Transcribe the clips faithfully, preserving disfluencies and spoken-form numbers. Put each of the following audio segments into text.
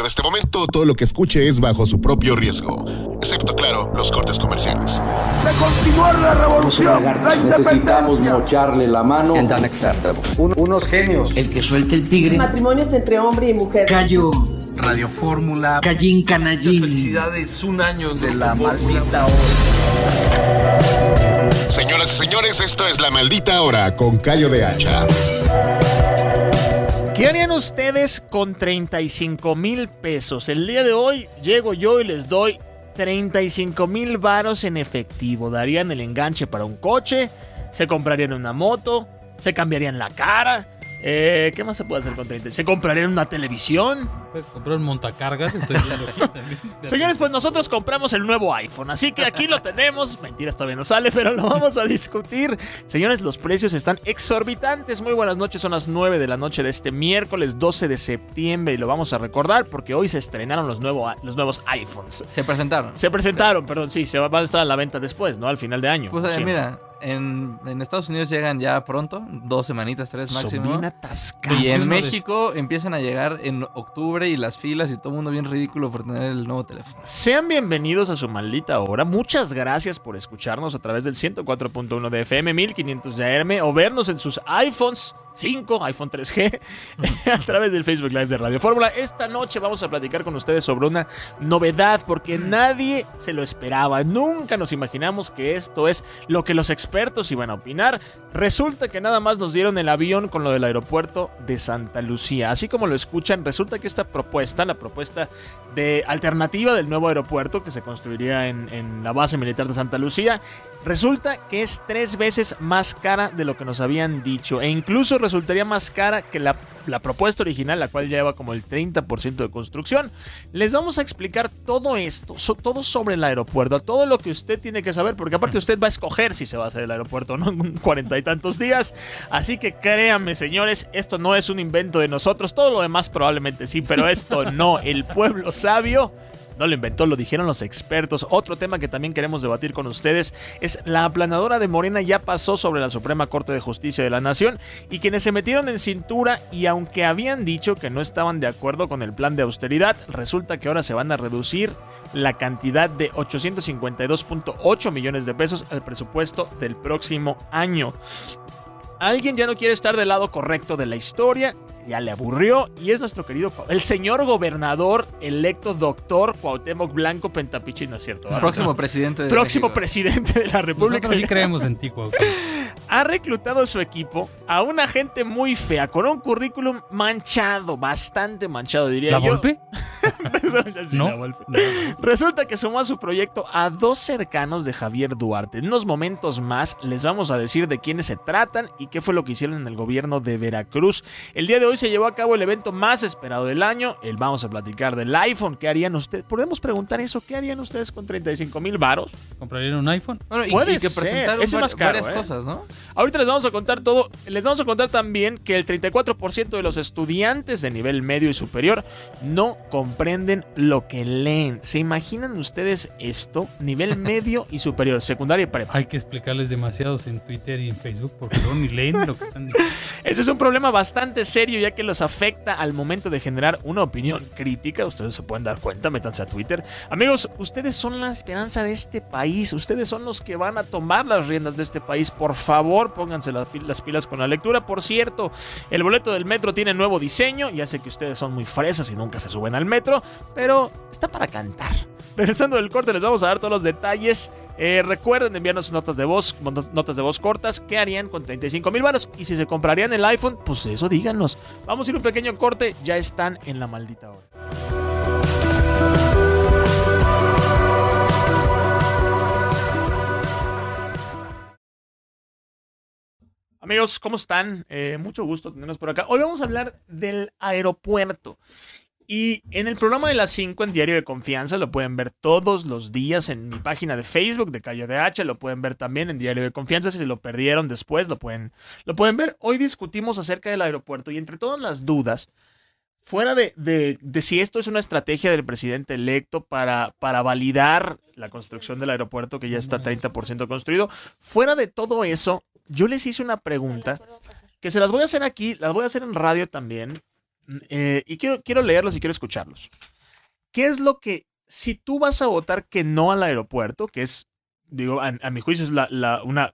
de este momento, todo lo que escuche es bajo su propio riesgo, excepto, claro, los cortes comerciales. De continuar la revolución, la necesitamos mocharle la mano. Un, unos genios. El que suelte el tigre. Matrimonios entre hombre y mujer. Callo. Radio Fórmula. Callín Canallín. Felicidades, un año de la maldita hora. Señoras y señores, esto es La Maldita Hora con Cayo de Hacha. ¿Qué harían ustedes con treinta y cinco mil pesos? El día de hoy llego yo y les doy treinta y cinco mil varos en efectivo. Darían el enganche para un coche, se comprarían una moto, se cambiarían la cara. Eh, ¿Qué más se puede hacer con treinta? ¿Se comprarían una televisión? Puedes comprar un montacargas, estoy viendo aquí también. Señores, pues nosotros compramos el nuevo iPhone, así que aquí lo tenemos. Mentiras, todavía no sale, pero lo vamos a discutir. Señores, los precios están exorbitantes. Muy buenas noches, son las nueve de la noche de este miércoles doce de septiembre y lo vamos a recordar porque hoy se estrenaron los, nuevo, los nuevos iPhones. Se presentaron. Se presentaron, sí. perdón, sí, se van a estar a la venta después, ¿no? Al final de año. Pues eh, sí. mira, en, en Estados Unidos llegan ya pronto, dos semanitas, tres máximo. Son bien atascados. Y en México empiezan a llegar en octubre y las filas y todo el mundo bien ridículo por tener el nuevo teléfono. Sean bienvenidos a su maldita hora. Muchas gracias por escucharnos a través del ciento cuatro punto uno de F M, mil quinientos de A M o vernos en sus iPhones cinco, iPhone tres G a través del Facebook Live de Radio Fórmula. Esta noche vamos a platicar con ustedes sobre una novedad porque nadie se lo esperaba. Nunca nos imaginamos que esto es lo que los expertos iban a opinar. Resulta que nada más nos dieron el avión con lo del aeropuerto de Santa Lucía. Así como lo escuchan, resulta que esta propuesta, la propuesta de alternativa del nuevo aeropuerto que se construiría en, en la base militar de Santa Lucía, resulta que es tres veces más cara de lo que nos habían dicho e incluso resultaría más cara que la, la propuesta original, la cual lleva como el treinta por ciento de construcción. Les vamos a explicar todo esto, so, todo sobre el aeropuerto, todo lo que usted tiene que saber, porque aparte usted va a escoger si se va a hacer el aeropuerto o no en cuarenta y tantos días. Así que créanme, señores, esto no es un invento de nosotros, todo lo demás probablemente sí, pero esto no. El pueblo sabio no lo inventó, lo dijeron los expertos. Otro tema que también queremos debatir con ustedes es la aplanadora de Morena ya pasó sobre la Suprema Corte de Justicia de la Nación y quienes se metieron en cintura y aunque habían dicho que no estaban de acuerdo con el plan de austeridad, resulta que ahora se van a reducir la cantidad de ochocientos cincuenta y dos punto ocho millones de pesos al presupuesto del próximo año. Alguien ya no quiere estar del lado correcto de la historia, ya le aburrió y es nuestro querido, el señor gobernador electo doctor Cuauhtémoc Blanco Pentapichi, ¿no es cierto? ¿Verdad? Próximo presidente de Próximo México. presidente de la República. Nosotros sí creemos en ti, Cuauhtémoc. Ha reclutado a su equipo a una gente muy fea, con un currículum manchado, bastante manchado, diría ¿La yo. Volpe? sí, ¿No? La Volpe. Resulta que sumó a su proyecto a dos cercanos de Javier Duarte. En unos momentos más les vamos a decir de quiénes se tratan y qué fue lo que hicieron en el gobierno de Veracruz. El día de hoy se llevó a cabo el evento más esperado del año. El vamos a platicar del iPhone. ¿Qué harían ustedes? Podemos preguntar eso. ¿Qué harían ustedes con treinta y cinco mil varos? ¿Comprarían un iPhone? Bueno, y, Puede y que ser. presentaron Ese var- más caro, varias ¿eh? cosas, ¿no? Ahorita les vamos a contar todo. Les vamos a contar también que el treinta y cuatro por ciento de los estudiantes de nivel medio y superior no comprenden lo que leen. ¿Se imaginan ustedes esto? Nivel medio y superior, secundaria y prepa. Hay que explicarles demasiados en Twitter y en Facebook porque luego ni leen lo que están diciendo. Ese es un problema bastante serio ya que los afecta al momento de generar una opinión crítica. Ustedes se pueden dar cuenta, métanse a Twitter. Amigos, ustedes son la esperanza de este país. Ustedes son los que van a tomar las riendas de este país. Por favor, pónganse las pilas con la lectura. Por cierto, el boleto del metro tiene nuevo diseño. Ya sé que ustedes son muy fresas y nunca se suben al metro, pero está para cantar. Regresando del corte les vamos a dar todos los detalles. Eh, recuerden enviarnos notas de voz, notas de voz cortas. ¿Qué harían con treinta y cinco mil varos? Y si se comprarían el iPhone, pues eso díganos. Vamos a ir a un pequeño corte. Ya están en la maldita hora. Amigos, ¿cómo están? Eh, mucho gusto tenerlos por acá. Hoy vamos a hablar del aeropuerto. Y en el programa de las cinco en Diario de Confianza lo pueden ver todos los días en mi página de Facebook de Cayo de Hacha. Lo pueden ver también en Diario de Confianza. Si se lo perdieron después, lo pueden, lo pueden ver. Hoy discutimos acerca del aeropuerto y entre todas las dudas, fuera de, de, de si esto es una estrategia del presidente electo para, para validar la construcción del aeropuerto que ya está treinta por ciento construido, fuera de todo eso, yo les hice una pregunta que se las voy a hacer aquí, las voy a hacer en radio también. Eh, y quiero, quiero leerlos y quiero escucharlos. ¿qué es lo que, si tú vas a votar que no al aeropuerto, que es, digo, a, a mi juicio es la, la, una,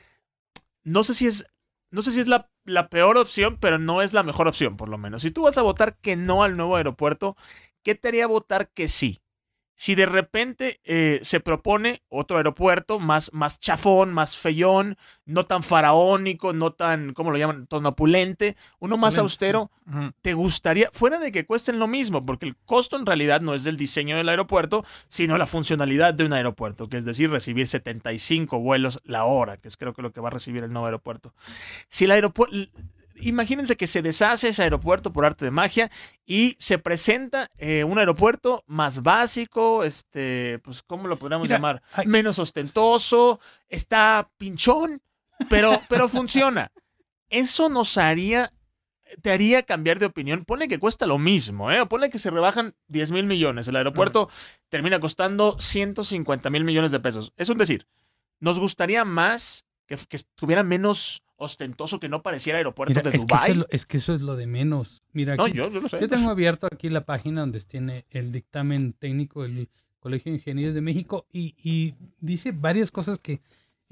no sé si es, no sé si es la, la peor opción, pero no es la mejor opción, por lo menos. Si tú vas a votar que no al nuevo aeropuerto, ¿qué te haría votar que sí? Si de repente eh, se propone otro aeropuerto más, más chafón, más feyón, no tan faraónico, no tan, ¿cómo lo llaman? Tan opulente, uno más austero, ¿te gustaría? Fuera de que cuesten lo mismo, porque el costo en realidad no es del diseño del aeropuerto, sino la funcionalidad de un aeropuerto, que es decir, recibir setenta y cinco vuelos la hora, que es creo que lo que va a recibir el nuevo aeropuerto. Si el aeropuerto... Imagínense que se deshace ese aeropuerto por arte de magia y se presenta eh, un aeropuerto más básico, este, pues, ¿cómo lo podríamos Mira, llamar? Hay... Menos ostentoso, está pinchón, pero, pero funciona. Eso nos haría, te haría cambiar de opinión. Ponle que cuesta lo mismo, ¿eh? Ponle que se rebajan diez mil millones. El aeropuerto uh-huh. termina costando ciento cincuenta mil millones de pesos. Es un decir, nos gustaría más que, que estuviera menos ostentoso, que no pareciera aeropuerto Mira, de es Dubái. Que es, lo, es que eso es lo de menos. Mira, aquí, no, yo, yo lo sé. Yo tengo abierto aquí la página donde tiene el dictamen técnico del Colegio de Ingenieros de México y, y dice varias cosas que eh,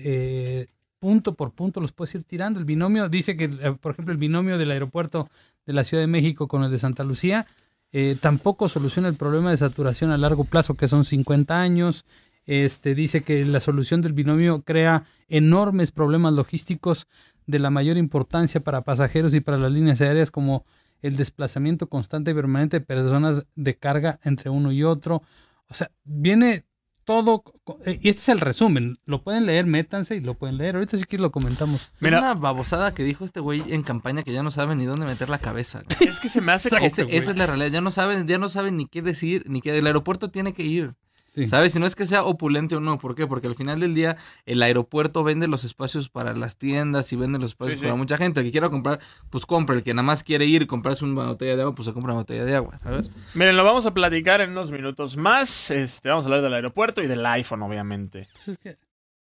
eh, punto por punto los puedes ir tirando. El binomio dice que, por ejemplo, el binomio del aeropuerto de la Ciudad de México con el de Santa Lucía eh, tampoco soluciona el problema de saturación a largo plazo, que son cincuenta años. Este, dice que la solución del binomio crea enormes problemas logísticos de la mayor importancia para pasajeros y para las líneas aéreas, como el desplazamiento constante y permanente de personas de carga entre uno y otro. O sea, viene todo, y este es el resumen. Lo pueden leer, métanse y lo pueden leer. Ahorita sí que lo comentamos. Mira, una babosada que dijo este güey en campaña que ya no sabe ni dónde meter la cabeza. Es que se me hace como Ese, Esa es la realidad. Ya no saben, ya no saben ni qué decir, ni que el aeropuerto tiene que ir. Sí. ¿Sabes? Si no es que sea opulente o no. ¿Por qué? Porque al final del día el aeropuerto vende los espacios para las tiendas y vende los espacios sí, sí. para mucha gente. El que quiera comprar, pues compra. El que nada más quiere ir y comprarse una botella de agua, pues se compra una botella de agua, ¿sabes? Miren, lo vamos a platicar en unos minutos más. Este, vamos a hablar del aeropuerto y del iPhone, obviamente. Es que...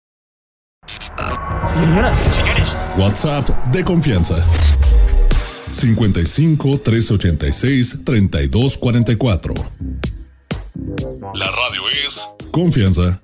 Señoras y señores. WhatsApp de confianza. cincuenta y cinco, trescientos ochenta y seis, treinta y dos cuarenta y cuatro. La radio es Confianza.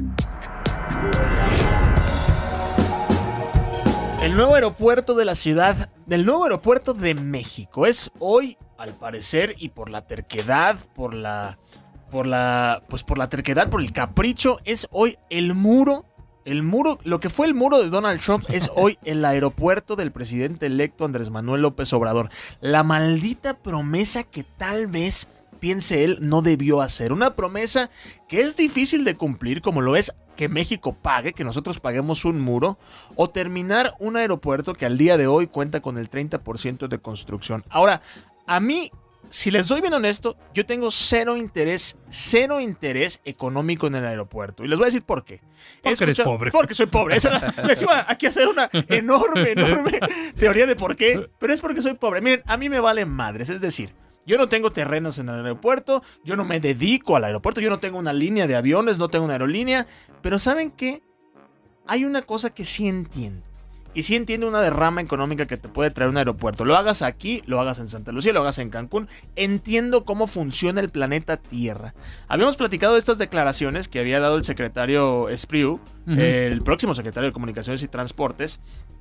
El nuevo aeropuerto de la ciudad, del nuevo aeropuerto de México, es hoy, al parecer, y por la terquedad, por la, por la, pues por la terquedad, por el capricho, es hoy el muro, el muro, lo que fue el muro de Donald Trump es hoy el aeropuerto del presidente electo Andrés Manuel López Obrador. La maldita promesa que tal vez piense él no debió hacer. Una promesa que es difícil de cumplir, como lo es que México pague, que nosotros paguemos un muro, o terminar un aeropuerto que al día de hoy cuenta con el treinta por ciento de construcción. Ahora, a mí, si les doy bien honesto, yo tengo cero interés, cero interés económico en el aeropuerto. Y les voy a decir por qué. Porque Escucha, eres pobre. Porque soy pobre. Esa era, les iba aquí a hacer una enorme, enorme teoría de por qué, pero es porque soy pobre. Miren, a mí me valen madres, es decir, yo no tengo terrenos en el aeropuerto, yo no me dedico al aeropuerto, yo no tengo una línea de aviones, no tengo una aerolínea, pero ¿saben qué? Hay una cosa que sí entiendo, y sí entiendo una derrama económica que te puede traer un aeropuerto. Lo hagas aquí, lo hagas en Santa Lucía, lo hagas en Cancún, entiendo cómo funciona el planeta Tierra. Habíamos platicado de estas declaraciones que había dado el secretario Espriu, uh-huh. el próximo secretario de Comunicaciones y Transportes,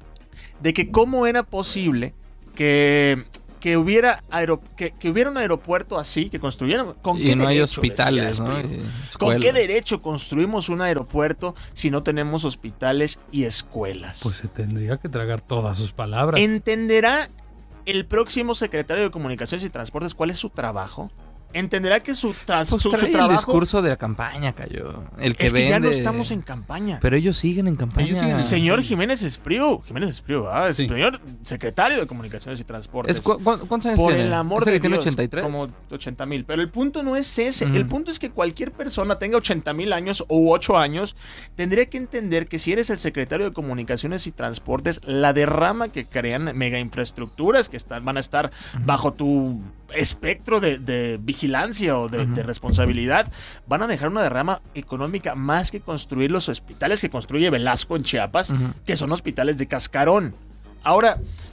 de que cómo era posible que... Que hubiera, aero, que, que hubiera un aeropuerto así, que construyeran. ¿Con y qué no derecho, hay hospitales, ¿no? ¿Con qué derecho construimos un aeropuerto si no tenemos hospitales y escuelas? Pues se tendría que tragar todas sus palabras. ¿Entenderá el próximo secretario de Comunicaciones y Transportes cuál es su trabajo? ¿Entenderá que su, tra pues su, su trabajo... trabajo... el discurso de la campaña, cayó. El que es que vende... ya no estamos en campaña. Pero ellos siguen en campaña. Siguen... Señor Jiménez Espriu. Jiménez Espriu, ¿ah? Sí. Señor secretario de Comunicaciones y Transportes. ¿Cu cu ¿Cuántos años Por tiene? el amor ¿Ese de que tiene Dios, ochenta y tres? Como ochenta mil. Pero el punto no es ese. Mm. El punto es que cualquier persona tenga ochenta mil años u ocho años, tendría que entender que si eres el secretario de Comunicaciones y Transportes, la derrama que crean mega infraestructuras que están, van a estar mm. bajo tu espectro de, de vigilancia o de, uh-huh. de responsabilidad, van a dejar una derrama económica más que construir los hospitales que construye Velasco en Chiapas, uh-huh. que son hospitales de cascarón. Ahora,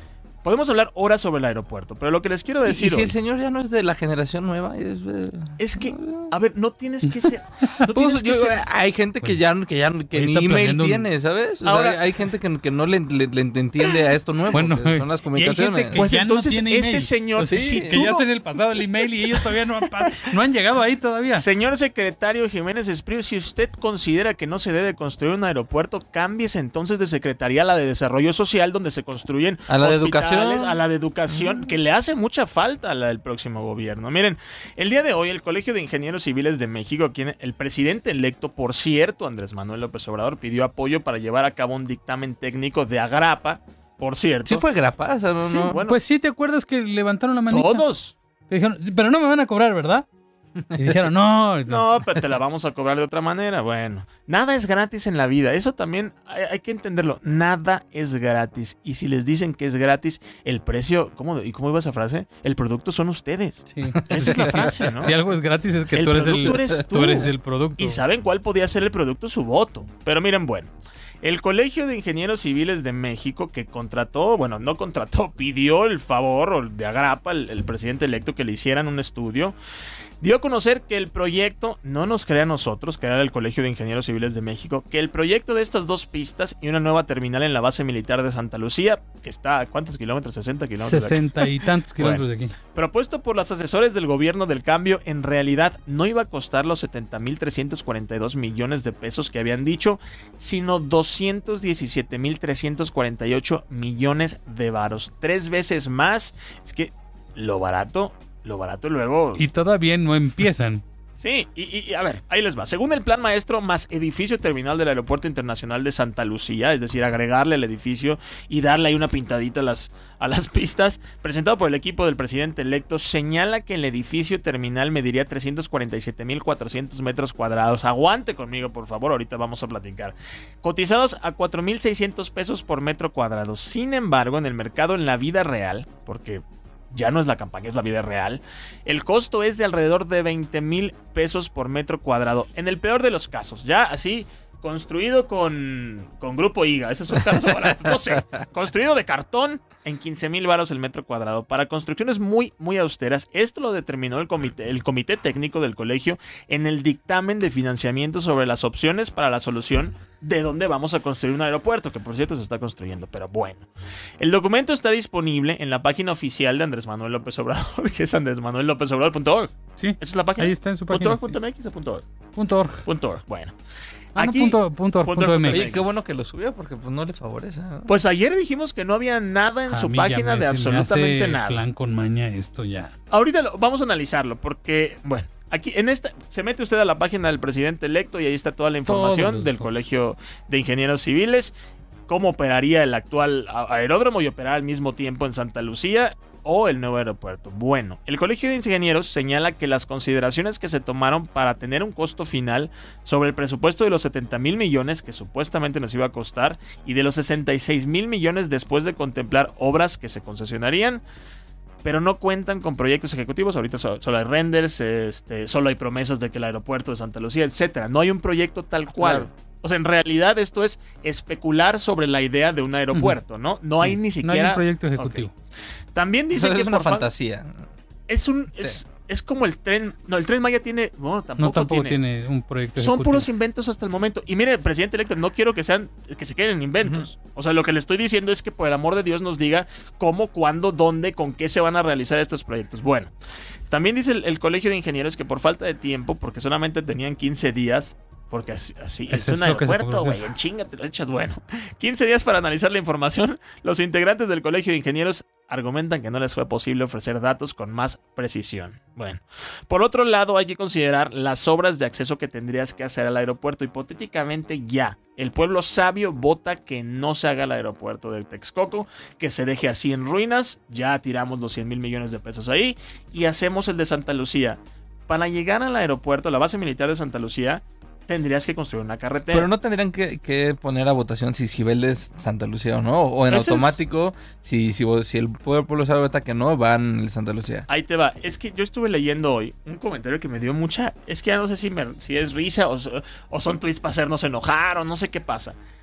podemos hablar horas sobre el aeropuerto, pero lo que les quiero decir ¿Y, y si hoy, el señor ya no es de la generación nueva? Es, eh, es que, a ver, no tienes que ser... No pues, tienes que yo- ser hay gente que ya, que ya que Ahí ni está email planeando un- tiene, ¿sabes? O sea, Ahora- hay, hay gente que, que no le, le- le entiende a esto nuevo, Bueno, que son las y hay comunicaciones. gente que Pues ya no entonces tiene ese email. señor, Pues sí, si que tú ya no- está en el pasado el email y ellos todavía no han, pa- no han llegado ahí todavía. Señor secretario Jiménez Espriu, si usted considera que no se debe construir un aeropuerto, cámbiese entonces de secretaría a la de Desarrollo Social, donde se construyen A la de hospitales, educación. a la de educación, que le hace mucha falta a la del próximo gobierno. Miren, el día de hoy el Colegio de Ingenieros Civiles de México, quien el presidente electo, por cierto, Andrés Manuel López Obrador, pidió apoyo para llevar a cabo un dictamen técnico de Agrapa, por cierto. Sí fue grapa, o sea, no, Sí, no- bueno, Pues sí, ¿te acuerdas que levantaron la manita? todos. Que dijeron, pero no me van a cobrar, ¿verdad? Y dijeron, no. No, pero te la vamos a cobrar de otra manera. Bueno, nada es gratis en la vida. Eso también hay, hay que entenderlo. Nada es gratis. Y si les dicen que es gratis, el precio, ¿cómo, ¿y cómo iba esa frase? El producto son ustedes. Sí. Esa es la frase, ¿no? Si algo es gratis es que El tú eres, el, producto eres tú. tú eres el producto. Y saben cuál podía ser el producto, su voto. Pero miren, bueno. El Colegio de Ingenieros Civiles de México, que contrató, bueno, no contrató, pidió el favor de Agrapa, el, el presidente electo, que le hicieran un estudio, dio a conocer que el proyecto, no nos crea a nosotros, que era el Colegio de Ingenieros Civiles de México, que el proyecto de estas dos pistas y una nueva terminal en la base militar de Santa Lucía, que está a ¿cuántos kilómetros? sesenta kilómetros. de aquí. Sesenta y tantos kilómetros de aquí. Propuesto por los asesores del gobierno del cambio, en realidad no iba a costar los setenta mil trescientos cuarenta y dos millones de pesos que habían dicho, sino doscientos diecisiete mil trescientos cuarenta y ocho millones de varos. Tres veces más. Es que lo barato, lo barato luego... Y todavía no empiezan. Sí, y, y- y a ver, ahí les va. Según el plan maestro, más edificio terminal del Aeropuerto Internacional de Santa Lucía, es decir, agregarle el edificio y darle ahí una pintadita a las, a las pistas, presentado por el equipo del presidente electo, señala que el edificio terminal mediría trescientos cuarenta y siete mil cuatrocientos metros cuadrados. Aguante conmigo, por favor, ahorita vamos a platicar. Cotizados a cuatro mil seiscientos pesos por metro cuadrado. Sin embargo, en el mercado, en la vida real, porque... ya no es la campaña, es la vida real. El costo es de alrededor de veinte mil pesos por metro cuadrado. En el peor de los casos, ya así, construido con, con Grupo I G A. Esos son casos baratos. No sé, construido de cartón en quince mil varos el metro cuadrado. Para construcciones muy, muy austeras. Esto lo determinó el comité, el comité técnico del colegio en el dictamen de financiamiento sobre las opciones para la solución de dónde vamos a construir un aeropuerto, que por cierto se está construyendo, pero bueno. El documento está disponible en la página oficial de Andrés Manuel López Obrador, que es andrés manuel lópez obrador punto org. Sí, Esa es la página. ahí está en su ¿Punto página. org punto m x o punto org? Punto org. Punto org, bueno. Ah, no, Aquí, punto, punto org, punto punto org, M punto X. Oye, qué bueno que lo subió porque pues no le favorece, ¿no? pues ayer dijimos que no había nada en A su mí ya página me- de se me absolutamente hace nada. plan con maña esto ya. Ahorita lo- vamos a analizarlo porque, bueno, aquí en esta se mete usted a la página del presidente electo y ahí está toda la información Todos los- del Colegio de Ingenieros Civiles, cómo operaría el actual a- aeródromo y operar al mismo tiempo en Santa Lucía o el nuevo aeropuerto. Bueno, el Colegio de Ingenieros señala que las consideraciones que se tomaron para tener un costo final sobre el presupuesto de los setenta mil millones que supuestamente nos iba a costar y de los sesenta y seis mil millones después de contemplar obras que se concesionarían, pero no cuentan con proyectos ejecutivos. Ahorita so- solo hay renders, este, solo hay promesas de que el aeropuerto de Santa Lucía, etcétera. No hay un proyecto tal cual. Claro. O sea, en realidad esto es especular sobre la idea de un aeropuerto, ¿no? No Sí, hay ni No siquiera... hay un proyecto ejecutivo. Ok. También O dice sea, que es una por fa- fantasía. es un es, es como el tren, no, el Tren Maya tiene, bueno, tampoco, No, tampoco tiene, tiene, un proyecto son ejecutivo. puros inventos hasta el momento. Y mire, presidente electo, no quiero que sean que se queden en inventos. O sea, lo que le estoy diciendo es que por el amor de Dios nos diga cómo, cuándo, dónde, con qué se van a realizar estos proyectos. Bueno, también dice el, el Colegio de Ingenieros que por falta de tiempo, porque solamente tenían quince días, porque así, así es Eso un es lo que se aeropuerto, puede güey, en chinga te lo echas, bueno. quince días para analizar la información. Los integrantes del Colegio de Ingenieros argumentan que no les fue posible ofrecer datos con más precisión. Bueno, por otro lado hay que considerar las obras de acceso que tendrías que hacer al aeropuerto. Hipotéticamente ya, el pueblo sabio vota que no se haga el aeropuerto de Texcoco, que se deje así en ruinas, ya tiramos los cien mil millones de pesos ahí y hacemos el de Santa Lucía. Para llegar al aeropuerto, la base militar de Santa Lucía, tendrías que construir una carretera. Pero no tendrían que, que poner a votación si Civel es Santa Lucía o no. O en Ese es- automático, si, si, si el pueblo sabe vota que no, van el Santa Lucía. Ahí te va. Es que yo estuve leyendo hoy un comentario que me dio mucha... Es que ya no sé si, me- si es risa o, so- o son tweets para hacernos enojar o no sé qué pasa.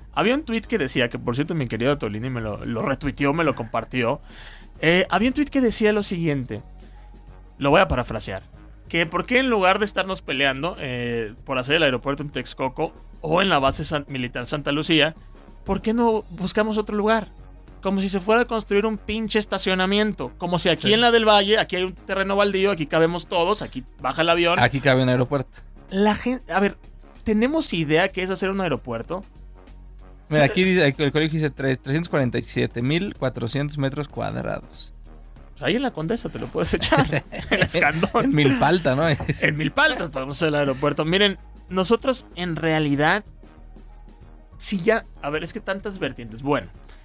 Había un tweet que decía, que por cierto mi querido Tolini me lo, lo retuiteó, me lo compartió. Eh, había un tweet que decía lo siguiente. Lo voy a parafrasear. Que por qué en lugar de estarnos peleando eh, por hacer el aeropuerto en Texcoco o en la base San- militar Santa Lucía, ¿por qué no buscamos otro lugar? Como si se fuera a construir un pinche estacionamiento. Como si aquí sí. en la del Valle, aquí hay un terreno baldío, aquí cabemos todos, aquí baja el avión. Aquí cabe un aeropuerto. La gente, a ver, ¿tenemos idea qué es hacer un aeropuerto? Mira, aquí dice, el colegio dice trescientos cuarenta y siete mil cuatrocientos metros cuadrados. Pues ahí en la Condesa te lo puedes echar. En Escandón. En Milpalta, ¿no? En Milpalta podemos hacer el aeropuerto. Miren, nosotros en realidad, si ya, a ver, es que tantas vertientes. Bueno,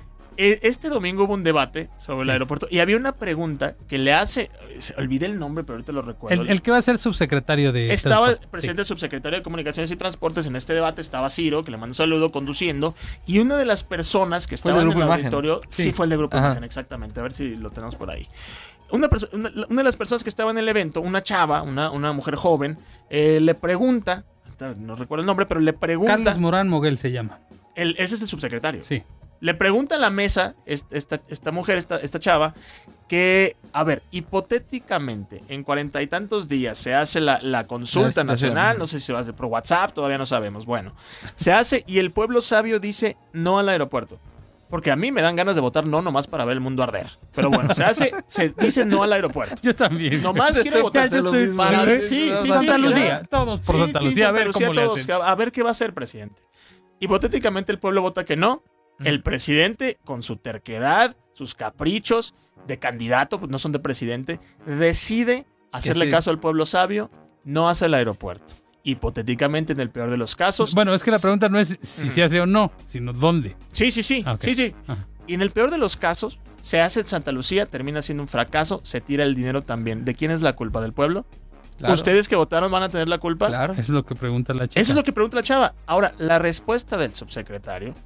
este domingo hubo un debate sobre sí. el aeropuerto y había una pregunta que le hace, olvidé el nombre, pero ahorita lo recuerdo. El, el que va a ser subsecretario de Estaba transporte. el presidente sí. subsecretario de Comunicaciones y Transportes en este debate, estaba Ciro, que le mando un saludo, conduciendo, y una de las personas que estaba en el Imagen. auditorio, sí. sí fue el de Grupo Ajá. Imagen, exactamente, a ver si lo tenemos por ahí. Una, perso- una, una de las personas que estaba en el evento, una chava, una, una mujer joven, eh, le pregunta, no recuerdo el nombre, pero le pregunta... Carlos Morán Moguel se llama. El, ese es el subsecretario. Sí. Le pregunta a la mesa, esta, esta mujer, esta, esta chava, que, a ver, hipotéticamente, en cuarenta y tantos días se hace la, la consulta la nacional, no sé si se va a hacer por WhatsApp, todavía no sabemos. Bueno, se hace y el pueblo sabio dice no al aeropuerto. Porque a mí me dan ganas de votar no nomás para ver el mundo arder. Pero bueno, se hace, se dice no al aeropuerto. Yo también. Nomás quiero votar yo estoy para para... Sí, sí, Santa sí, Lucía, sí, todos por sí, Santa sí, Lucía, a Santa ver Lucía, cómo todos, le hacen. a ver qué va a hacer, presidente. Hipotéticamente el pueblo vota que no. El presidente, con su terquedad, sus caprichos de candidato, pues no son de presidente, decide hacerle sí. caso al pueblo sabio, no hace el aeropuerto. Hipotéticamente, en el peor de los casos... Bueno, es que la pregunta no es si se hace o no, sino dónde. Sí, sí, sí, okay. sí, sí. Ajá. Y en el peor de los casos, se hace en Santa Lucía, termina siendo un fracaso, se tira el dinero también. ¿De quién es la culpa? ¿Del pueblo? Claro. ¿Ustedes que votaron van a tener la culpa? Claro. Eso es lo que pregunta la chica. Eso es lo que pregunta la chava. Ahora, la respuesta del subsecretario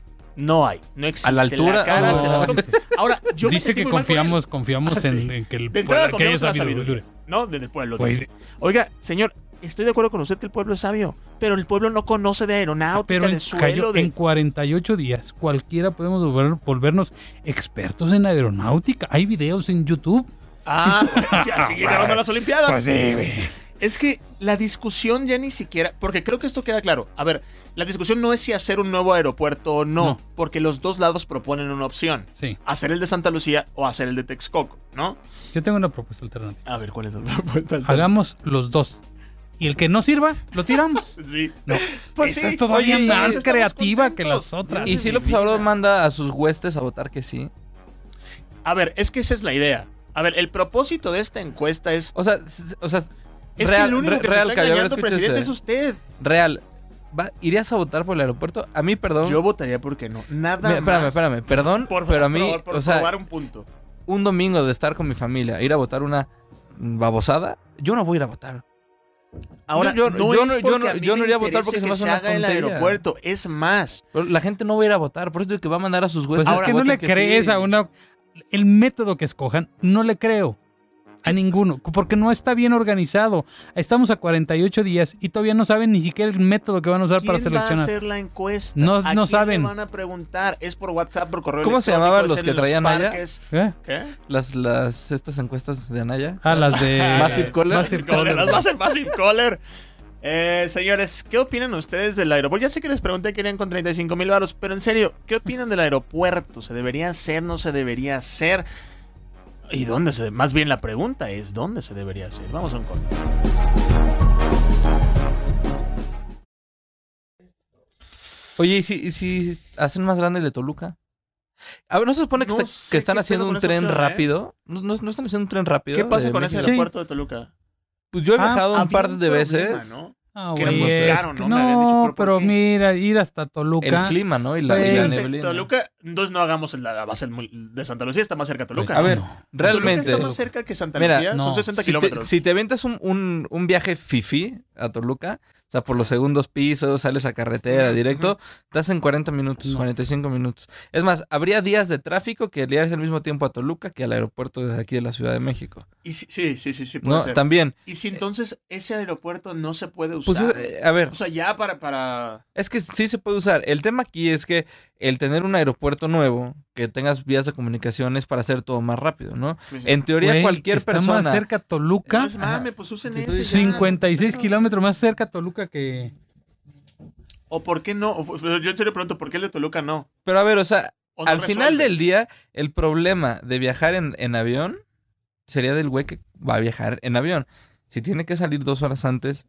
no hay. No existe. A la altura. La cara oh, se las... Ahora, yo dice que confiamos, confiamos ah, en, sí. en que el de entrada pueblo, que haya confiamos en la sabido. sabiduría. No, desde el pueblo. Pues, dice. Oiga, señor, estoy de acuerdo con usted que el pueblo es sabio, pero el pueblo no conoce de aeronáutica, pero de en, suelo, cayó, de... en cuarenta y ocho días cualquiera podemos volver, volvernos expertos en aeronáutica. Hay videos en YouTube. Ah, pues, así, así llegaron a las Olimpiadas. Pues sí, güey. Es que la discusión ya ni siquiera... Porque creo que esto queda claro. A ver, la discusión no es si hacer un nuevo aeropuerto o no, no. Porque los dos lados proponen una opción. Sí. Hacer el de Santa Lucía o hacer el de Texcoco, ¿no? Yo tengo una propuesta alternativa. A ver, ¿cuál es la propuesta alternativa? Hagamos los dos. Y el que no sirva, lo tiramos. Sí. No. Pues Esa sí. es todavía Oye, más creativa contentos. que las otras. Y si López Obrador manda a sus huestes a votar que sí. A ver, es que esa es la idea. A ver, el propósito de esta encuesta es... O sea, o sea es real, que el único que real, se está Cayo, engañando, escúchese. presidente, es usted. Real, ¿va, ¿irías a votar por el aeropuerto? A mí, perdón. Yo votaría porque no. Nada Mira, espérame, más. espérame. Perdón, Por, pero a por mí, favor, por o sea, probar un punto. un domingo de estar con mi familia, ir a votar una babosada, yo no voy a ir a votar. Ahora, yo, no yo, es no, yo, porque no, a mí yo no me iría a votar interese porque se que me hace se una haga el tontería. aeropuerto. Es más. Pero la gente no va a ir a votar, por eso digo que va a mandar a sus huestes. Pues Ahora, es que no le que crees sí. a una... El método que escojan, no le creo. A ninguno, porque no está bien organizado. Estamos a cuarenta y ocho días y todavía no saben ni siquiera el método que van a usar para ¿Quién va a seleccionar. hacer la encuesta? No- ¿A no quién saben. le van a preguntar? ¿Es por WhatsApp, por correo ¿Cómo se electrónico? llamaban ¿Es los en que traían allá? parques? ¿Eh? ¿Qué? Las, las, estas encuestas de Anaya. Ah, las de... Massive Caller. Massive Caller, Caller. Las Massive, Massive Caller. Eh, señores, ¿qué opinan ustedes del aeropuerto? Ya sé que les pregunté que irían con treinta y cinco mil varos, pero en serio, ¿qué opinan del aeropuerto? ¿Se debería hacer? ¿No se debería hacer? ¿Y dónde se...? Más bien la pregunta es, ¿dónde se debería hacer? Vamos a un corte. Oye, ¿y si, y si hacen más grande el de Toluca? A ver, ¿no se supone que, No está- sé que están qué haciendo pedo con un esa tren opción, ¿eh? rápido? ¿No, no, no están haciendo un tren rápido? ¿Qué pasa de con ese México? aeropuerto de Toluca? Pues yo he Ah, viajado un Había par un de problema, veces. ¿no? Ah, Que era güey, muy es caro, que ¿no? Me habían dicho, no, ¿pero por pero qué? mira, ir hasta Toluca. El clima, ¿no? Y la, Pues, y la Fíjate, neblina. Toluca Entonces no hagamos el, la base de Santa Lucía, está más cerca de Toluca. A ver, no. realmente. Toluca está más cerca que Santa Mira, Lucía, no. son sesenta si kilómetros. Te, si te aventas un, un, un viaje fifí a Toluca, o sea, por los segundos pisos, sales a carretera directo, estás en cuarenta minutos, no. cuarenta y cinco minutos. Es más, habría días de tráfico que llegarías al mismo tiempo a Toluca que al aeropuerto desde aquí de la Ciudad de México. Y si, sí, sí, sí, sí, puede no, ser. También. Y si entonces ese aeropuerto no se puede usar. Pues, eh, a ver. O sea, ya para, para... Es que sí se puede usar. El tema aquí es que el tener un aeropuerto nuevo, que tengas vías de comunicación, es para hacer todo más rápido, ¿no? Sí, sí. En teoría, Wey, cualquier está persona... más cerca Toluca. Pues, mame, pues usen ese. cincuenta y seis ya, kilómetros más cerca Toluca que... ¿O por qué no? Yo en serio pregunto, ¿por qué el de Toluca no? Pero a ver, o sea, ¿O no al resuelve? final del día, el problema de viajar en, en avión sería del güey que va a viajar en avión. Si tiene que salir dos horas antes,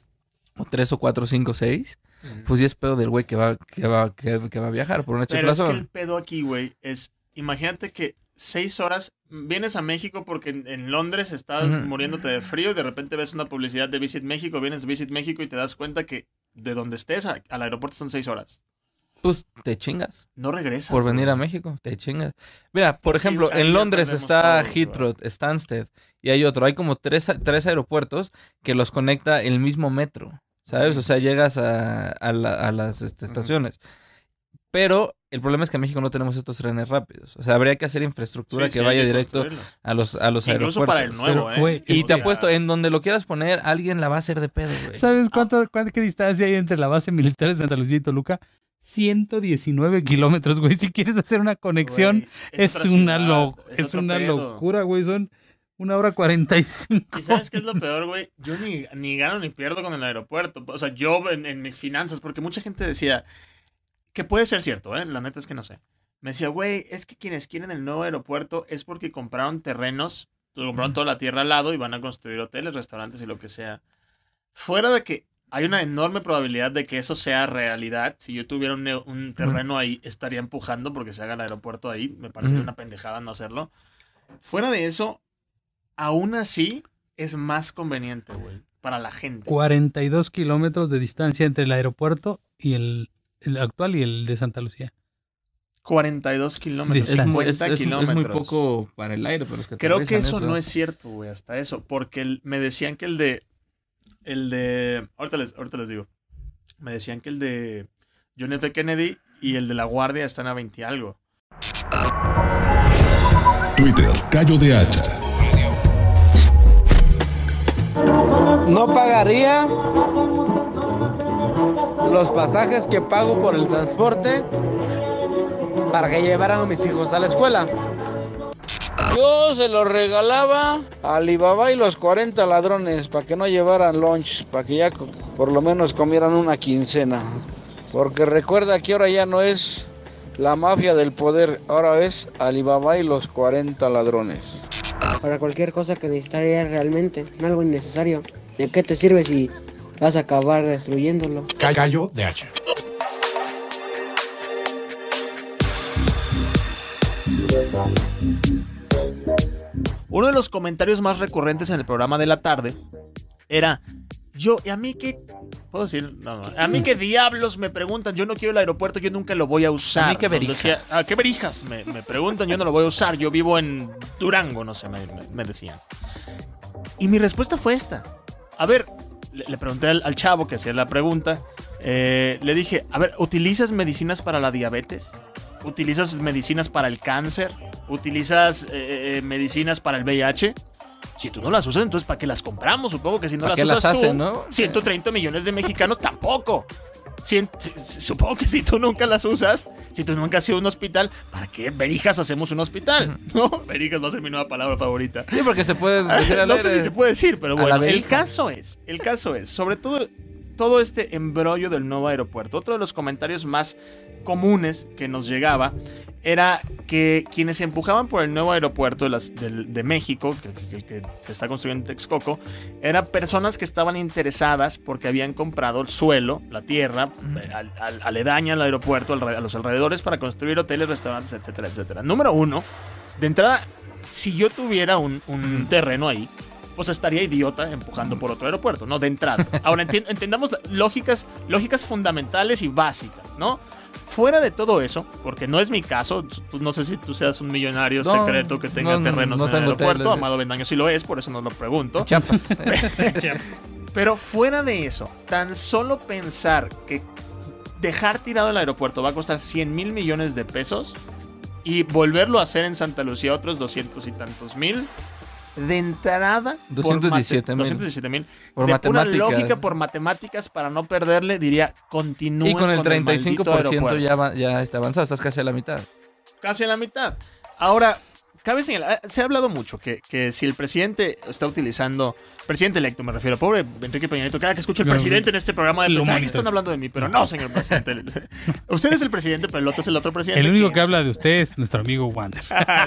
o tres, o cuatro, cinco, seis, mm. pues ya es pedo del güey que va, que, va, que, que va a viajar por una chiflazón. Pero es que el pedo aquí, güey, es... Imagínate que seis horas... Vienes a México porque en, en Londres estás uh-huh. muriéndote de frío y de repente ves una publicidad de Visit México, vienes a Visit México y te das cuenta que de donde estés a, al aeropuerto son seis horas. Pues te chingas. No regresas. Por venir güey. a México, te chingas. Mira, por pues ejemplo, sí, en Londres está todo, Heathrow, güey. Stansted y hay otro. Hay como tres, tres aeropuertos que los conecta el mismo metro, ¿sabes? Uh-huh. O sea, llegas a, a, la, a las este, estaciones. Uh-huh. Pero el problema es que en México no tenemos estos trenes rápidos. O sea, habría que hacer infraestructura sí, que sí, vaya directo a los, a los Incluso aeropuertos. para el nuevo, Pero, ¿eh? Y te apuesto, en donde lo quieras poner, alguien la va a hacer de pedo, güey. ¿Sabes cuánto, cuánto, qué distancia hay entre la base militar de Santa Lucía y Toluca? ciento diecinueve kilómetros, güey. Si quieres hacer una conexión, güey, es, es una, lo, es es una locura, güey. Son una hora cuarenta y cinco. ¿Y sabes qué es lo peor, güey? Yo ni, ni gano ni pierdo con el aeropuerto. O sea, yo en, en mis finanzas, porque mucha gente decía... Que puede ser cierto, ¿eh? La neta es que no sé. Me decía, güey, es que quienes quieren el nuevo aeropuerto es porque compraron terrenos, compraron toda la tierra al lado y van a construir hoteles, restaurantes y lo que sea. Fuera de que hay una enorme probabilidad de que eso sea realidad. Si yo tuviera un, un terreno ahí, estaría empujando porque se haga el aeropuerto ahí. Me parecería uh-huh. una pendejada no hacerlo. Fuera de eso, aún así, es más conveniente, güey, para la gente. cuarenta y dos kilómetros de distancia entre el aeropuerto y el... El actual y el de Santa Lucía. cuarenta y dos kilómetros. cincuenta es, es, kilómetros. Es muy poco para el aire. Pero es que creo que eso, eso no es cierto, güey, hasta eso. Porque el, me decían que el de... El de... Ahorita les, ahorita les digo. Me decían que el de John F. Kennedy y el de La Guardia están a veinte algo. Twitter, Cayo de Hacha. No pagaría los pasajes que pago por el transporte para que llevaran a mis hijos a la escuela. Yo se los regalaba a Alibaba y los cuarenta ladrones para que no llevaran lunch, para que ya por lo menos comieran una quincena. Porque recuerda que ahora ya no es la mafia del poder, ahora es Alibaba y los cuarenta ladrones. Para cualquier cosa que necesitarías realmente, algo innecesario. ¿De qué te sirve si vas a acabar destruyéndolo? Cayo de Hacha. Uno de los comentarios más recurrentes en el programa de la tarde era: yo, ¿y a mí qué? ¿Puedo decir? No, no. ¿A mí qué diablos me preguntan? Yo no quiero el aeropuerto, yo nunca lo voy a usar. ¿A mí qué verijas? Decía, ¿a qué verijas? Me, me preguntan, yo no lo voy a usar. Yo vivo en Durango, no sé, me, me, me decían. Y mi respuesta fue esta. A ver, le, le pregunté al, al chavo que hacía la pregunta. Eh, le dije, a ver, ¿utilizas medicinas para la diabetes? ¿Utilizas medicinas para el cáncer? ¿Utilizas eh, medicinas para el V I H? Si tú no las usas, entonces ¿para qué las compramos? Supongo que si no las usas las tú, hacen, ¿no? ciento treinta millones de mexicanos tampoco. Cien, supongo que si tú nunca las usas, si tú nunca has ido a un hospital, ¿para qué verijas hacemos un hospital? ¿No? Verijas va a ser mi nueva palabra favorita. Sí, porque se puede decir al No aire. sé si se puede decir, pero bueno, el caso es, el caso es, sobre todo todo este embrollo del nuevo aeropuerto. Otro de los comentarios más comunes que nos llegaba era que quienes empujaban por el nuevo aeropuerto de, las, de, de México, que es el que se está construyendo en Texcoco, eran personas que estaban interesadas porque habían comprado el suelo, la tierra, al, al, aledaña al aeropuerto, al, a los alrededores, para construir hoteles, restaurantes, etcétera, etcétera. Número uno, de entrada, si yo tuviera un, un terreno ahí, pues estaría idiota empujando por otro aeropuerto, ¿no? De entrada. Ahora enti- entendamos lógicas, lógicas fundamentales y básicas, ¿no? Fuera de todo eso, porque no es mi caso, tú, no sé si tú seas un millonario no, secreto que tenga no, terrenos no, no en el aeropuerto, teles. Amado Bendaño sí lo es, por eso no lo pregunto. Chiapas. Pero fuera de eso, tan solo pensar que dejar tirado el aeropuerto va a costar cien mil millones de pesos y volverlo a hacer en Santa Lucía otros doscientos y tantos mil, de entrada doscientos diecisiete mil doscientos diecisiete mil por de matemáticas. Pura lógica por matemáticas para no perderle, diría continúen y con el con treinta y cinco por ciento el ya, va, ya está avanzado, estás casi a la mitad. Casi a la mitad. Ahora, cabe señalar, se ha hablado mucho que, que si el presidente está utilizando, presidente electo me refiero, pobre Enrique Peña Nieto, cada que escucho el Pero, presidente en este programa de mensaje están hablando de mí, pero no, señor presidente. Usted es el presidente, pero el otro es el otro presidente. El único que habla de usted es nuestro amigo Wander.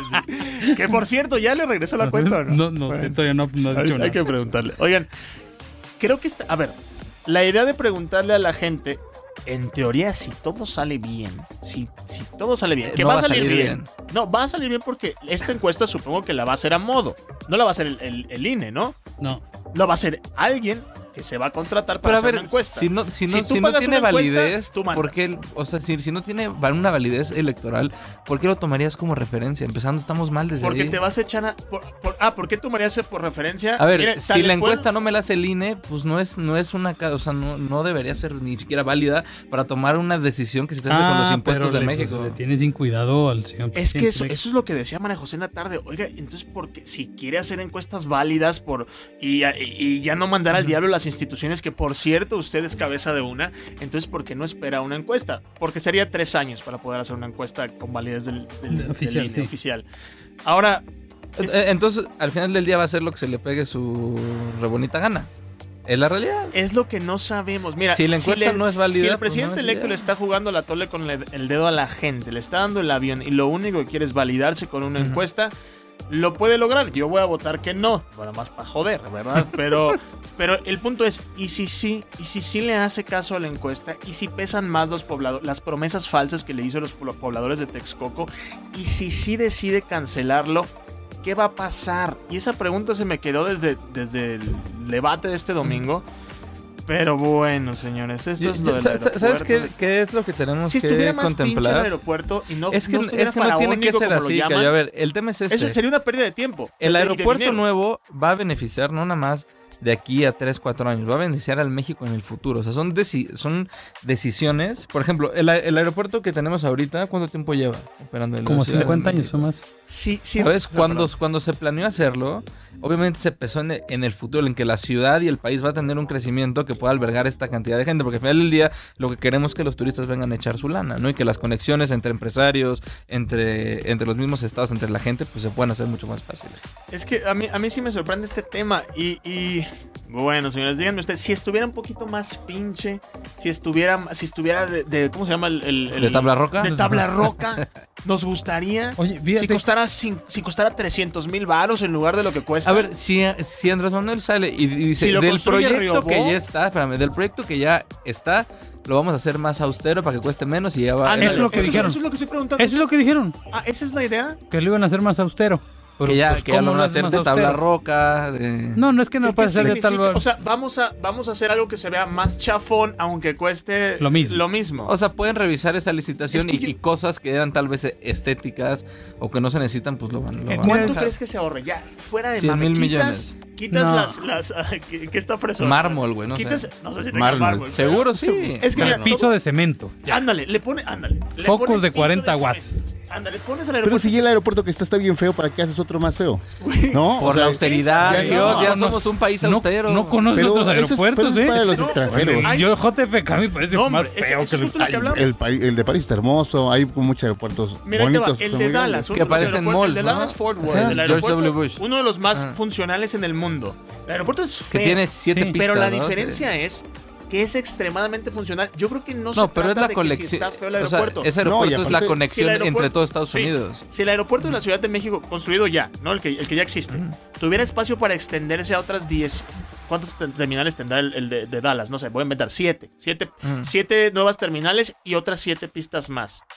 Sí. Que por cierto, ya le regresó la cuenta, ¿no? No, no, bueno, todavía no, no ha dicho hay, nada. Hay que preguntarle. Oigan, creo que está, a ver, la idea de preguntarle a la gente, en teoría, si todo sale bien, si, si todo sale bien, que no va a salir, salir bien. bien. No, va a salir bien porque esta encuesta supongo que la va a hacer a modo. No la va a hacer el, el, el I N E, ¿no? No. Lo va a hacer alguien que se va a contratar para Pero a hacer ver, una encuesta. Si no, si no, si si no tiene validez, tú mandas. ¿por qué? O sea, si, si no tiene una validez electoral, ¿por qué lo tomarías como referencia? Empezando, estamos mal desde Porque ahí. te vas a echar a... Por, por, ah, ¿por qué tomarías por referencia? A ver, Mire, si la encuesta puedo... no me la hace el I N E, pues no es, no es una... O sea, no, no debería ser ni siquiera válida para tomar una decisión que se hace ah, con los impuestos pero de le, México. Pues, le tiene sin cuidado al señor Es que eso, eso es lo que decía María José en la tarde. Oiga, entonces, porque si quiere hacer encuestas válidas por y, y ya no mandar al diablo las instituciones, que por cierto, usted es cabeza de una, entonces, ¿por qué no espera una encuesta? Porque sería tres años para poder hacer una encuesta con validez del, del, oficial, del I N E sí. oficial. Ahora... Es... Entonces, al final del día va a ser lo que se le pegue su re bonita gana. Es la realidad. Es lo que no sabemos. Mira, si la encuesta si le, no es válida, si el pues presidente no es electo le está jugando la tole con el, el dedo a la gente, le está dando el avión y lo único que quiere es validarse con una uh-huh. encuesta, lo puede lograr. Yo voy a votar que no, bueno, más para joder, ¿verdad? Pero, pero el punto es, ¿y si sí? ¿Y si sí le hace caso a la encuesta? ¿Y si pesan más los pobladores, las promesas falsas que le hizo a los pobladores de Texcoco? ¿Y si sí decide cancelarlo? ¿Qué va a pasar? Y esa pregunta se me quedó desde, desde el debate de este domingo. Pero bueno, señores, esto es lo del aeropuerto. ¿Sabes qué, qué es lo que tenemos si que estuviera más contemplar? Pinche el aeropuerto y no, es que no estuviera es que no tiene que ser así, Cayo. A ver, el tema es este. Eso sería una pérdida de tiempo. El de, aeropuerto de nuevo va a beneficiar no nada más de aquí a tres, cuatro años. Va a beneficiar al México en el futuro. O sea, son, deci- son decisiones. Por ejemplo, el, el aeropuerto que tenemos ahorita, ¿cuánto tiempo lleva operando en la Como ciudad cincuenta años o más. Sí, sí. ¿Sabes? Cuando, cuando se planeó hacerlo, obviamente se pensó en el, en el futuro, en que la ciudad y el país va a tener un crecimiento que pueda albergar esta cantidad de gente. Porque al final del día, lo que queremos es que los turistas vengan a echar su lana, ¿no? Y que las conexiones entre empresarios, entre, entre los mismos estados, entre la gente, pues se puedan hacer mucho más fáciles. Es que a mí, a mí sí me sorprende este tema. Y... y... Bueno, señores, díganme ustedes, si estuviera un poquito más pinche, si estuviera, si estuviera de, de ¿cómo se llama? El, el, el, ¿De tabla roca? De tabla roca, nos gustaría. Oye, si costara, si, si costara trescientos mil varos en lugar de lo que cuesta. A ver, si, si Andrés Manuel sale y dice, si del proyecto Riobó, que ya está, espérame, del proyecto que ya está, lo vamos a hacer más austero para que cueste menos y ya va. Ah, eso es lo que eso, dijeron. Eso es lo que estoy preguntando. Eso es lo que dijeron. Ah, esa es la idea. Que lo iban a hacer más austero. Pero, que ya, pues, que ya lo van a hacer de tabla austero? roca. De... No, no es que no puede ser de tabla. O sea, vamos a, vamos a hacer algo que se vea más chafón, aunque cueste lo mismo. Lo mismo. O sea, pueden revisar esa licitación es que y, yo... y cosas que eran tal vez estéticas o que no se necesitan, pues lo van, lo van ¿Cuánto a dejar. crees que se ahorre? Ya, fuera de cien mame, mil quitas, millones. quitas no. las... las uh, ¿qué, ¿Qué está fresón? Mármol, güey, no quitas, sé. No sé si tenga mármol. mármol. Seguro sí. Es que el mira, piso todo... de cemento. Ya. Ándale, le pone... Ándale. Le Focos de cuarenta watts. Ándale, pones al aeropuerto. Pero si ya el aeropuerto que está está bien feo, ¿para qué haces otro más feo? ¿No? Por o sea, la austeridad, ya, Dios, no, ya no, somos un país no, austero. No conozco pero otros aeropuertos, eso es, pero eso ¿eh? es para los no, extranjeros. Bueno, yo J F K me parece no, más hombre, feo eso, que eso los... es lo que el, el, el de París está hermoso, hay muchos aeropuertos Mira, bonitos. el son de muy Dallas, que aparecen malls, el de Dallas ¿no? Fort Worth, el George aeropuerto, W. Bush. uno de los más Ah. funcionales en el mundo. El aeropuerto es feo, Que tiene siete Sí. pistas, pero la ¿no? diferencia Sí. es que es extremadamente funcional. Yo creo que no, No, se pero es trata la de conexión. que si está feo el O sea, aeropuerto. ese aeropuerto No, y es la aparte, conexión si el entre todos Estados sí, Unidos. Si el aeropuerto de la Ciudad de México, construido ya, ¿no? El que, el que ya existe, mm. tuviera espacio para extenderse a otras diez. ¿Cuántas terminales tendrá el, el de, de Dallas? No sé, voy a inventar siete. Siete, mm. siete nuevas terminales y otras siete pistas más.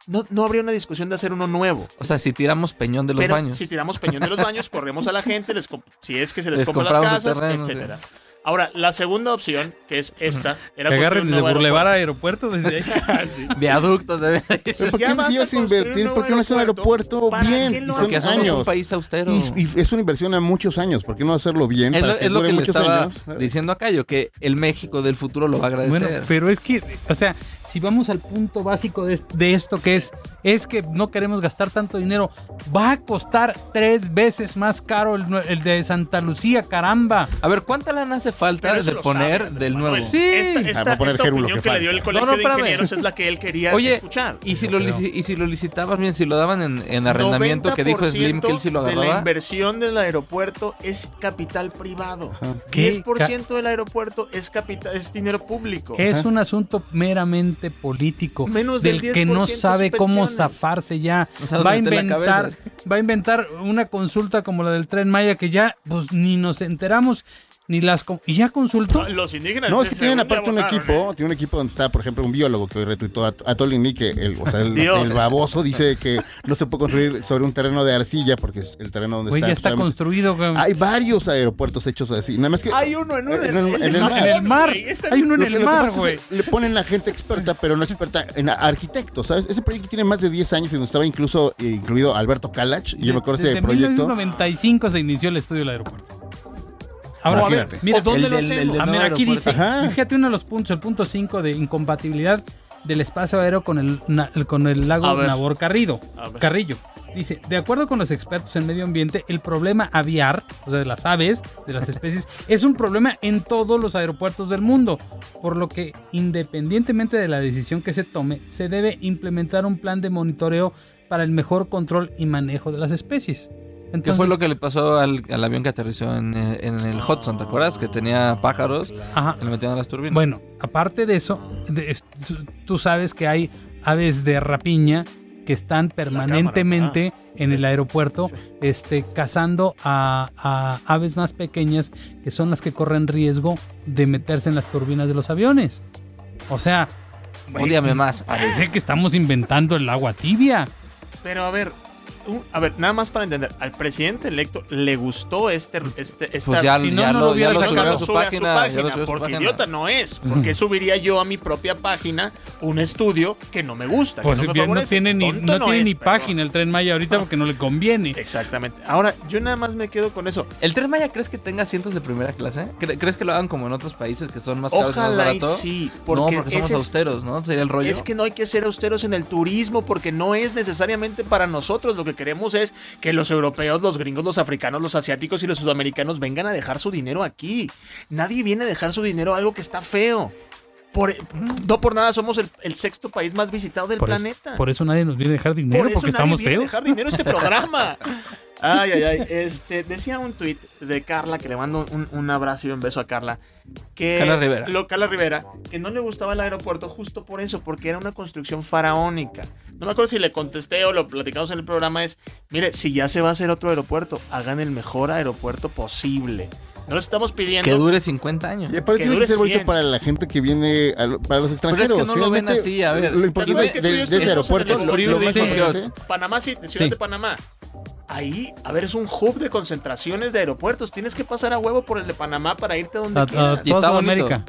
no, no habría una discusión de hacer uno nuevo. O sea, si tiramos Peñón de los Pero baños. si tiramos Peñón de los baños, corremos a la gente, les si es que se les, les compran las casas, terreno, etcétera. Sí. Ahora, la segunda opción, que es esta, era que agarren de Boulevard a aeropuerto desde ahí. Sí. Viaductos de Pero ¿por qué no ibas a invertir? ¿Por qué no es un aeropuerto bien? Y son años. Es un país austero. Y, y es una inversión a muchos años. ¿Por qué no hacerlo bien? Es para lo que es lo dure que le muchos estaba años. diciendo a Cayo, que el México del futuro lo va a agradecer. Bueno, pero es que, o sea, si vamos al punto básico de, de esto, que es, es que no queremos gastar tanto dinero, va a costar tres veces más caro el, el de Santa Lucía, caramba. A ver, ¿cuánta lana hace falta de poner sabe, del nuevo? Sí. Esta, esta, ah, esta opinión que, que le dio el colegio no, no, de ingenieros es la que él quería Oye, escuchar. Y si, lo y si lo licitabas bien, si lo daban en, en arrendamiento, que dijo Slim que él sí lo agarraba. De la inversión del aeropuerto es capital privado. Ajá. diez por ciento del aeropuerto es capital, es dinero público. Es Ajá. un asunto meramente político. Menos del, del que no sabe cómo zafarse ya. No va a inventar, va a inventar una consulta como la del Tren Maya que ya pues ni nos enteramos. Ni las y ya consultó. Los indígenas. No, es que tienen aparte un equipo, ¿eh? Tiene un equipo donde está, por ejemplo, un biólogo que hoy retuitó a, a Tolini, que el, o sea, el, el baboso dice que no se puede construir sobre un terreno de arcilla porque es el terreno donde Güey, está. Ya está construido. Güey. Hay varios aeropuertos hechos así. Nada más que hay uno en, un, en, en, en, en el mar. En el mar. Hay uno en el mar, güey. Le ponen la gente experta, pero no experta en arquitectos, ¿sabes? Ese proyecto tiene más de diez años y donde estaba incluso eh, incluido Alberto Calach. Y yo me acuerdo de ese proyecto. En mil novecientos noventa y cinco se inició el estudio del aeropuerto. Ahora, a ver, mira, ¿dónde lo hacemos? Ah, mira, aquí dice, Ajá. fíjate uno de los puntos, el punto cinco de incompatibilidad del espacio aéreo con el, na, con el lago Nabor Carrillo. Carrillo. Dice, de acuerdo con los expertos en medio ambiente, el problema aviar, o sea, de las aves, de las especies, es un problema en todos los aeropuertos del mundo, por lo que, independientemente de la decisión que se tome, se debe implementar un plan de monitoreo para el mejor control y manejo de las especies. Entonces, ¿qué fue lo que le pasó al, al avión que aterrizó en, en el Hudson? ¿Te acuerdas? Que tenía pájaros Ajá. que le metían a las turbinas. Bueno, aparte de eso, de, tú sabes que hay aves de rapiña que están permanentemente ah, en sí. el aeropuerto sí. este, cazando a, a aves más pequeñas que son las que corren riesgo de meterse en las turbinas de los aviones. O sea, Ódiame más. Parece que estamos inventando el agua tibia. Pero a ver... Uh, a ver, nada más para entender, al presidente electo le gustó este, este esta, pues ya, si no, ya no, lo, no lo ya lo sube subió a su página, a su página porque página. Idiota no es, porque subiría yo a mi propia página un estudio que no me gusta, pues que no, me bien, no tiene ni, no no tiene es, ni pero... página el Tren Maya ahorita porque no le conviene. Exactamente. Ahora, yo nada más me quedo con eso. ¿El Tren Maya crees que tenga asientos de primera clase? ¿Crees que lo hagan como en otros países que son más caros y más baratos? Ojalá sí, porque, no, porque somos austeros, ¿no? Sería el rollo. Es que no hay que ser austeros en el turismo porque no es necesariamente para nosotros. Lo que queremos es que los europeos, los gringos, los africanos, los asiáticos y los sudamericanos vengan a dejar su dinero aquí. Nadie viene a dejar su dinero a algo que está feo. Por, no por nada somos el, el sexto país más visitado del por planeta. Eso, por eso nadie nos viene a dejar dinero, por porque estamos feos. feos. Dejar dinero este programa. Ay, ay, ay. Este, decía un tuit de Carla, que le mando un, un abrazo y un beso a Carla. Que Carla Rivera. Lo, Carla Rivera, que no le gustaba el aeropuerto justo por eso, porque era una construcción faraónica. No me acuerdo si le contesté o lo platicamos en el programa. Es, mire, si ya se va a hacer otro aeropuerto, hagan el mejor aeropuerto posible. No les estamos pidiendo... Que dure cincuenta años. Y aparte tiene que ser bonito para la gente que viene, a, para los extranjeros. Pero es que no lo ven así, a ver. Lo importante es que de, de ese aeropuerto... Lo, lo más importante, Panamá, sí, de Ciudad sí. de Panamá. Ahí, a ver, es un hub de concentraciones de aeropuertos. Tienes que pasar a huevo por el de Panamá para irte donde a, quieras. A toda Sudamérica.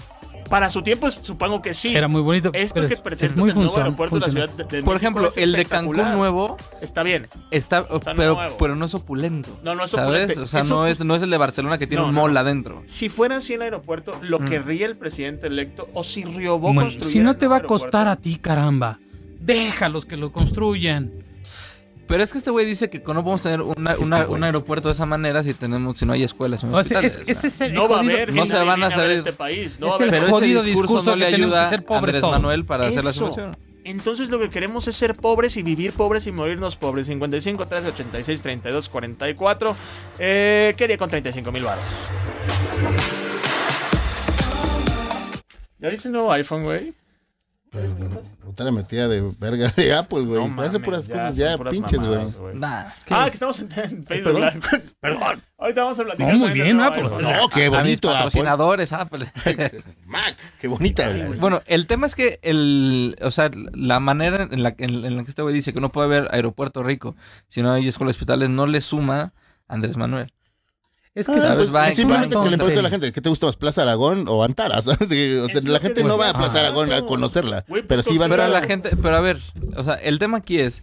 Para su tiempo, supongo que sí. Era muy bonito. Esto que presenta es muy el nuevo función, aeropuerto de la ciudad de, de Por México ejemplo, el de Cancún nuevo está bien. Está, está pero, nuevo. pero no es opulento. No, no es opulento. ¿Sabes? O sea, es no, es, no es el de Barcelona que tiene no, un mall no. adentro. Si fuera así el aeropuerto, lo mm. querría el presidente electo o si Riobó bueno, construyera. Si no te va a aeropuerto. costar a ti, caramba. Déjalos que lo construyan. Pero es que este güey dice que no podemos tener una, este una, un aeropuerto de esa manera si tenemos si no hay escuelas o hospitales. O sea, es, este es el no va a haber, no si se van a hacer este país. No es va a haber. Pero ese discurso, discurso no le ayuda a Andrés todos. Manuel para Eso. hacer la solución. Entonces lo que queremos es ser pobres y vivir pobres y morirnos pobres. cincuenta y cinco, trece, ochenta y seis, treinta y dos, cuarenta y cuatro. Eh, quería con treinta y cinco mil varos. ¿Ya viste el nuevo iPhone, güey? Pues, puta la metida de verga de Apple, güey. No hace puras ya, cosas ya puras pinches, güey. Nah. Ah, que estamos en, en Facebook Perdón. Live. Perdón. Ahorita vamos a platicar. No, muy bien, Apple. No, qué bonito. A mis patrocinadores, Apple. Mac. Qué bonita. Ay, bueno, el tema es que el, o sea, la manera en la, en, en la que este güey dice que no puede haber aeropuerto rico, si no hay escuelas hospitales, no le suma a Andrés Manuel. Es que, ¿sabes? Va, simplemente va que le pregunto a la gente, ¿qué te gusta más, Plaza Aragón o Antara? ¿Sabes? O sea, la gente no va a Plaza Aragón a conocerla, Wey, pues, pero sí va a Pero la gente, pero a ver, o sea, el tema aquí es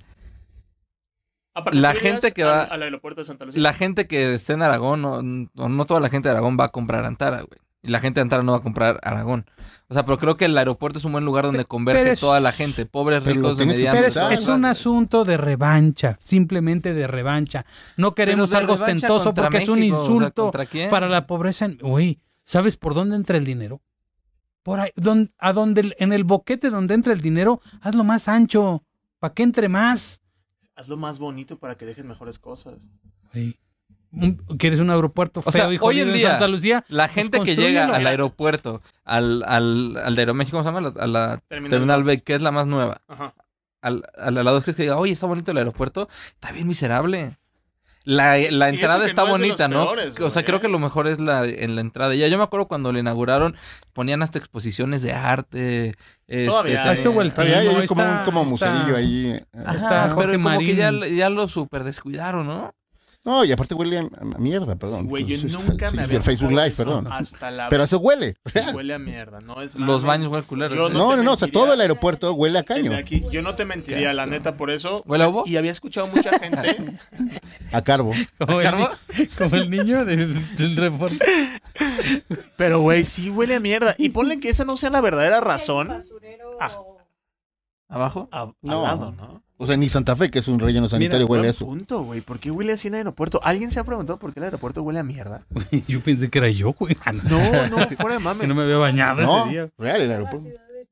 la gente que va al, al aeropuerto de Santa Lucía. La gente que esté en Aragón, o, o no toda la gente de Aragón va a comprar Antara, güey. Y la gente de Antara no va a comprar Aragón. O sea, pero creo que el aeropuerto es un buen lugar donde converge es, toda la gente, pobres, ricos, de medianos. Pero es, es un asunto de revancha, simplemente de revancha. No queremos algo ostentoso porque México, es un insulto, o sea, para la pobreza. Uy, ¿sabes por dónde entra el dinero? Por ahí, don, a donde, en el boquete donde entra el dinero, hazlo más ancho, para que entre más. Hazlo más bonito para que dejen mejores cosas. Uy. ¿Quieres un aeropuerto feo, o sea, y hoy en día, Santa Lucía? La gente pues que llega al aeropuerto, al, al, al de Aeroméxico, ¿cómo se llama? A la Terminal, Terminal B, que es la más nueva. Ajá. Al, al, a la dos que diga, oye, está bonito el aeropuerto, está bien miserable. La, la entrada está no bonita, ¿no? Peores, o sea, creo que lo mejor es la en la entrada. Ya yo me acuerdo cuando lo inauguraron, ponían hasta exposiciones de arte. Este, Todavía. Estuvo el Todavía hay está, como un como museillo ahí. Ajá, está pero como Marín. que ya, ya lo super descuidaron, ¿no? No, y aparte huele a, a mierda, perdón. Sí, güey, yo Entonces, nunca sí, me había el Facebook Live, perdón. Hasta la pero eso huele. Sí, huele a mierda, no es Los baños huelen culeros. No, no, no, no, o sea, todo el aeropuerto huele a caño. Aquí, yo no te mentiría, la neta, por eso. ¿Huele a huevo? Y había escuchado mucha gente. A carbo. ¿Como, ¿A carbo? El, como el niño del, del reporte. Pero, güey, sí huele a mierda. Y ponle que esa no sea la verdadera razón. Ah. ¿Abajo? A, no. Al lado, ¿no? O sea, ni Santa Fe, que es un relleno sanitario, Mira, huele a eso. punto, güey. ¿Por qué huele así en el aeropuerto? ¿Alguien se ha preguntado por qué el aeropuerto huele a mierda? Yo pensé que era yo, güey. No, no, fuera de mame. Que no me había bañado no, ese día. Real el aeropuerto.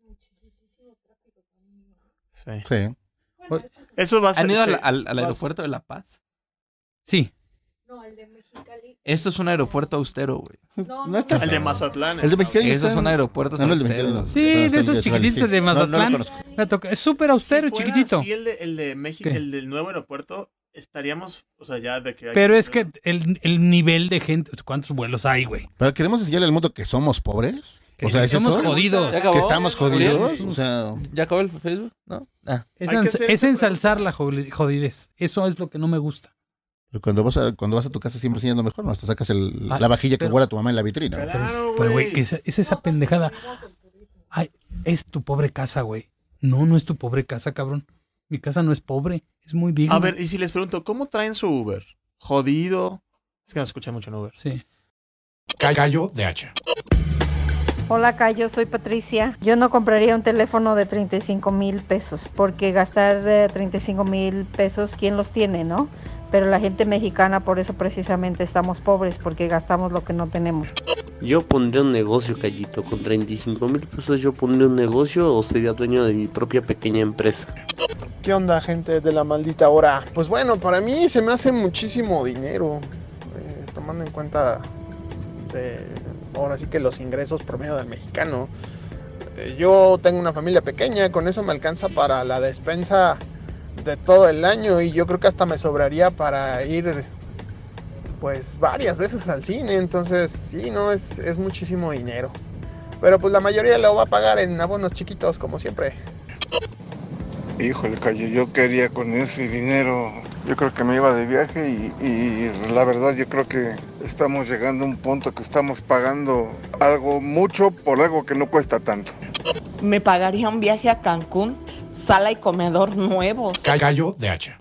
Sí. Sí. Eso va a ser. ¿Han ido al, al, al aeropuerto de La Paz? Sí. No, el de Mexicali. Esto es un aeropuerto austero, güey. No, no, no, no. El de Mazatlán. El de Mexicali. Esos son aeropuertos no, austeros. No, sí, de esos chiquititos de Mazatlán. No, no me toca. Es súper austero, si chiquitito. Sí, el de, el de México, ¿Qué? El del nuevo aeropuerto, estaríamos, o sea, ya de que hay... Pero es que el, el nivel de gente, ¿cuántos vuelos hay, güey? Pero queremos enseñarle al mundo que somos pobres. Que o sea, si somos eso? jodidos. Que estamos jodidos. O sea... ¿Ya acabó el Facebook? ¿No? Ah. Es, ens es ensalzar la jodidez. Eso es lo que no me gusta. Pero cuando vas a, cuando vas a tu casa siempre enseñas lo mejor, ¿no? Hasta sacas el, ah, la vajilla pero, que guarda tu mamá en la vitrina. Claro, pero, güey, es, es esa pendejada. Ay, es tu pobre casa, güey. No, no es tu pobre casa, cabrón. Mi casa no es pobre, es muy digna. A ver, y si les pregunto, ¿cómo traen su Uber? ¿Jodido? Es que no se escucha mucho en Uber. Sí. Cayo de Hacha. Hola, Cayo, soy Patricia. Yo no compraría un teléfono de treinta y cinco mil pesos, porque gastar eh, treinta y cinco mil pesos, ¿quién los tiene, no? Pero la gente mexicana, por eso precisamente estamos pobres, porque gastamos lo que no tenemos. Yo pondría un negocio, Cayito. Con treinta y cinco mil pesos yo pondría un negocio o sería dueño de mi propia pequeña empresa. ¿Qué onda, gente de la maldita hora? Pues bueno, para mí se me hace muchísimo dinero, eh, tomando en cuenta de, ahora sí que los ingresos promedio del mexicano. Eh, yo tengo una familia pequeña, con eso me alcanza para la despensa de todo el año y yo creo que hasta me sobraría para ir pues varias veces al cine. Entonces sí, no, es, es muchísimo dinero, pero pues la mayoría lo va a pagar en abonos chiquitos como siempre. Híjole, Cayo, yo quería con ese dinero, yo creo que me iba de viaje y, y la verdad yo creo que estamos llegando a un punto que estamos pagando algo mucho por algo que no cuesta tanto. Me pagaría un viaje a Cancún, sala y comedor nuevos. Cayo de Hacha.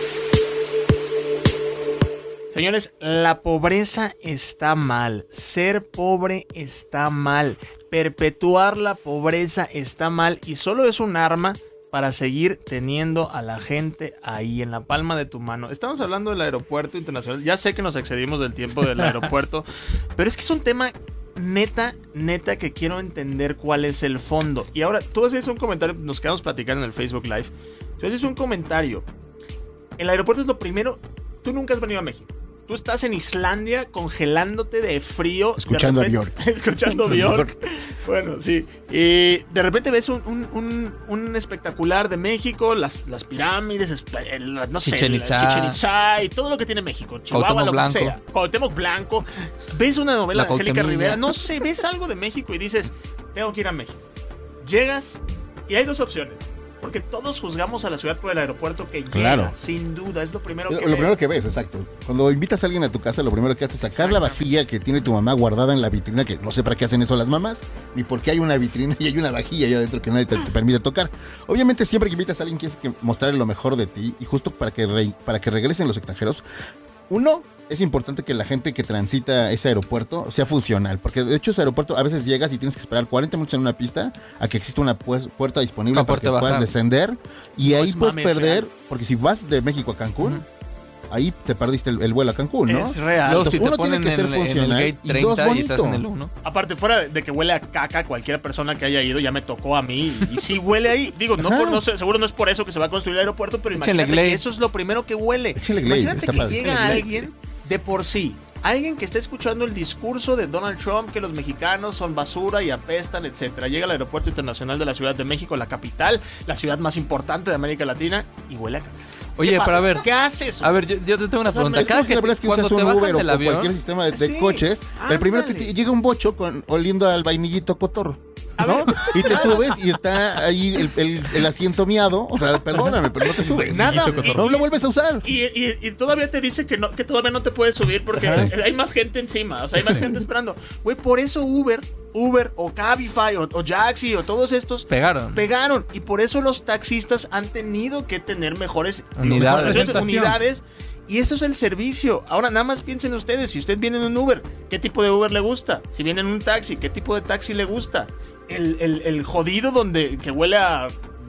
Señores, la pobreza está mal. Ser pobre está mal. Perpetuar la pobreza está mal. Y solo es un arma para seguir teniendo a la gente ahí en la palma de tu mano. Estamos hablando del aeropuerto internacional. Ya sé que nos excedimos del tiempo del aeropuerto. Pero es que es un tema neta, neta que quiero entender cuál es el fondo. Y ahora, tú haces un comentario. Nos quedamos platicando en el Facebook Live. Tú haces un comentario. El aeropuerto es lo primero. Tú nunca has venido a México. Tú estás en Islandia congelándote de frío. Escuchando de repente, a Bjork. Escuchando a Bjork. Bueno, sí. Y de repente ves un, un, un, un espectacular de México, las, las pirámides, el, no sé, Chichen Itzá. Chichen Itzá y todo lo que tiene México. Chihuahua, lo Blanco. que sea. Cuauhtémoc Blanco. Ves una novela La de Angélica Cautemilla. Rivera. No sé, ves algo de México y dices, tengo que ir a México. Llegas y hay dos opciones. Porque todos juzgamos a la ciudad por el aeropuerto que Claro. llega, sin duda, es lo primero que Lo, lo ves. primero que ves, exacto. Cuando invitas a alguien a tu casa, lo primero que haces es sacar la vajilla que tiene tu mamá guardada en la vitrina, que no sé para qué hacen eso las mamás, ni por qué hay una vitrina y hay una vajilla allá adentro que nadie te, te permite tocar. Obviamente, siempre que invitas a alguien, quieres que mostrarle lo mejor de ti, y justo para que, re, para que regresen los extranjeros, uno, es importante que la gente que transita ese aeropuerto sea funcional, porque de hecho ese aeropuerto a veces llegas y tienes que esperar cuarenta minutos en una pista a que exista una pues, puerta disponible Una para puerta que puedas bajar. descender, y No ahí es puedes mame, perder, real. porque si vas de México a Cancún, uh-huh. ahí te perdiste el, el vuelo a Cancún, ¿no? Es real. Entonces, si te uno tiene ponen que ser en, en el funcional gate y dos, treinta y bonito. estás en el uno. Aparte, fuera de que huele a caca, cualquier persona que haya ido ya me tocó a mí. Y, y sí huele ahí. Digo, no, por, no sé, seguro no es por eso que se va a construir el aeropuerto, pero Échenle imagínate Glade. que eso es lo primero que huele. Échenle Glade, Imagínate está que padre. llega Échenle Glade. alguien de por sí. Alguien que está escuchando el discurso de Donald Trump, que los mexicanos son basura y apestan, etcétera. Llega al aeropuerto internacional de la Ciudad de México, la capital, la ciudad más importante de América Latina, y huele a caca. Oye, pero a ver, ¿qué haces? A ver, yo, yo te tengo una O sea, pregunta. es Cada Es que la verdad es que cuando usas te un bajas Uber o, del o avión, cualquier sistema de, de Sí, coches, el primero que ándale. te, llega un bocho con, oliendo al vainillito cotorro, ¿no? Y te subes y está ahí el, el, el asiento miado, o sea, perdóname, pero no te subes. Nada, Y no lo vuelves a usar. Y, y, y todavía te dice que no, que todavía no te puedes subir porque Ajá. hay más gente encima, o sea, hay más gente esperando. Güey, por eso Uber, Uber o Cabify o, o Jaxi o todos estos pegaron. pegaron. Y por eso los taxistas han tenido que tener mejores Unidades. digo, mejores unidades. Y eso es el servicio. Ahora nada más piensen ustedes, si usted viene en un Uber, ¿qué tipo de Uber le gusta? Si viene en un taxi, ¿qué tipo de taxi le gusta? El, el, el jodido donde que huele a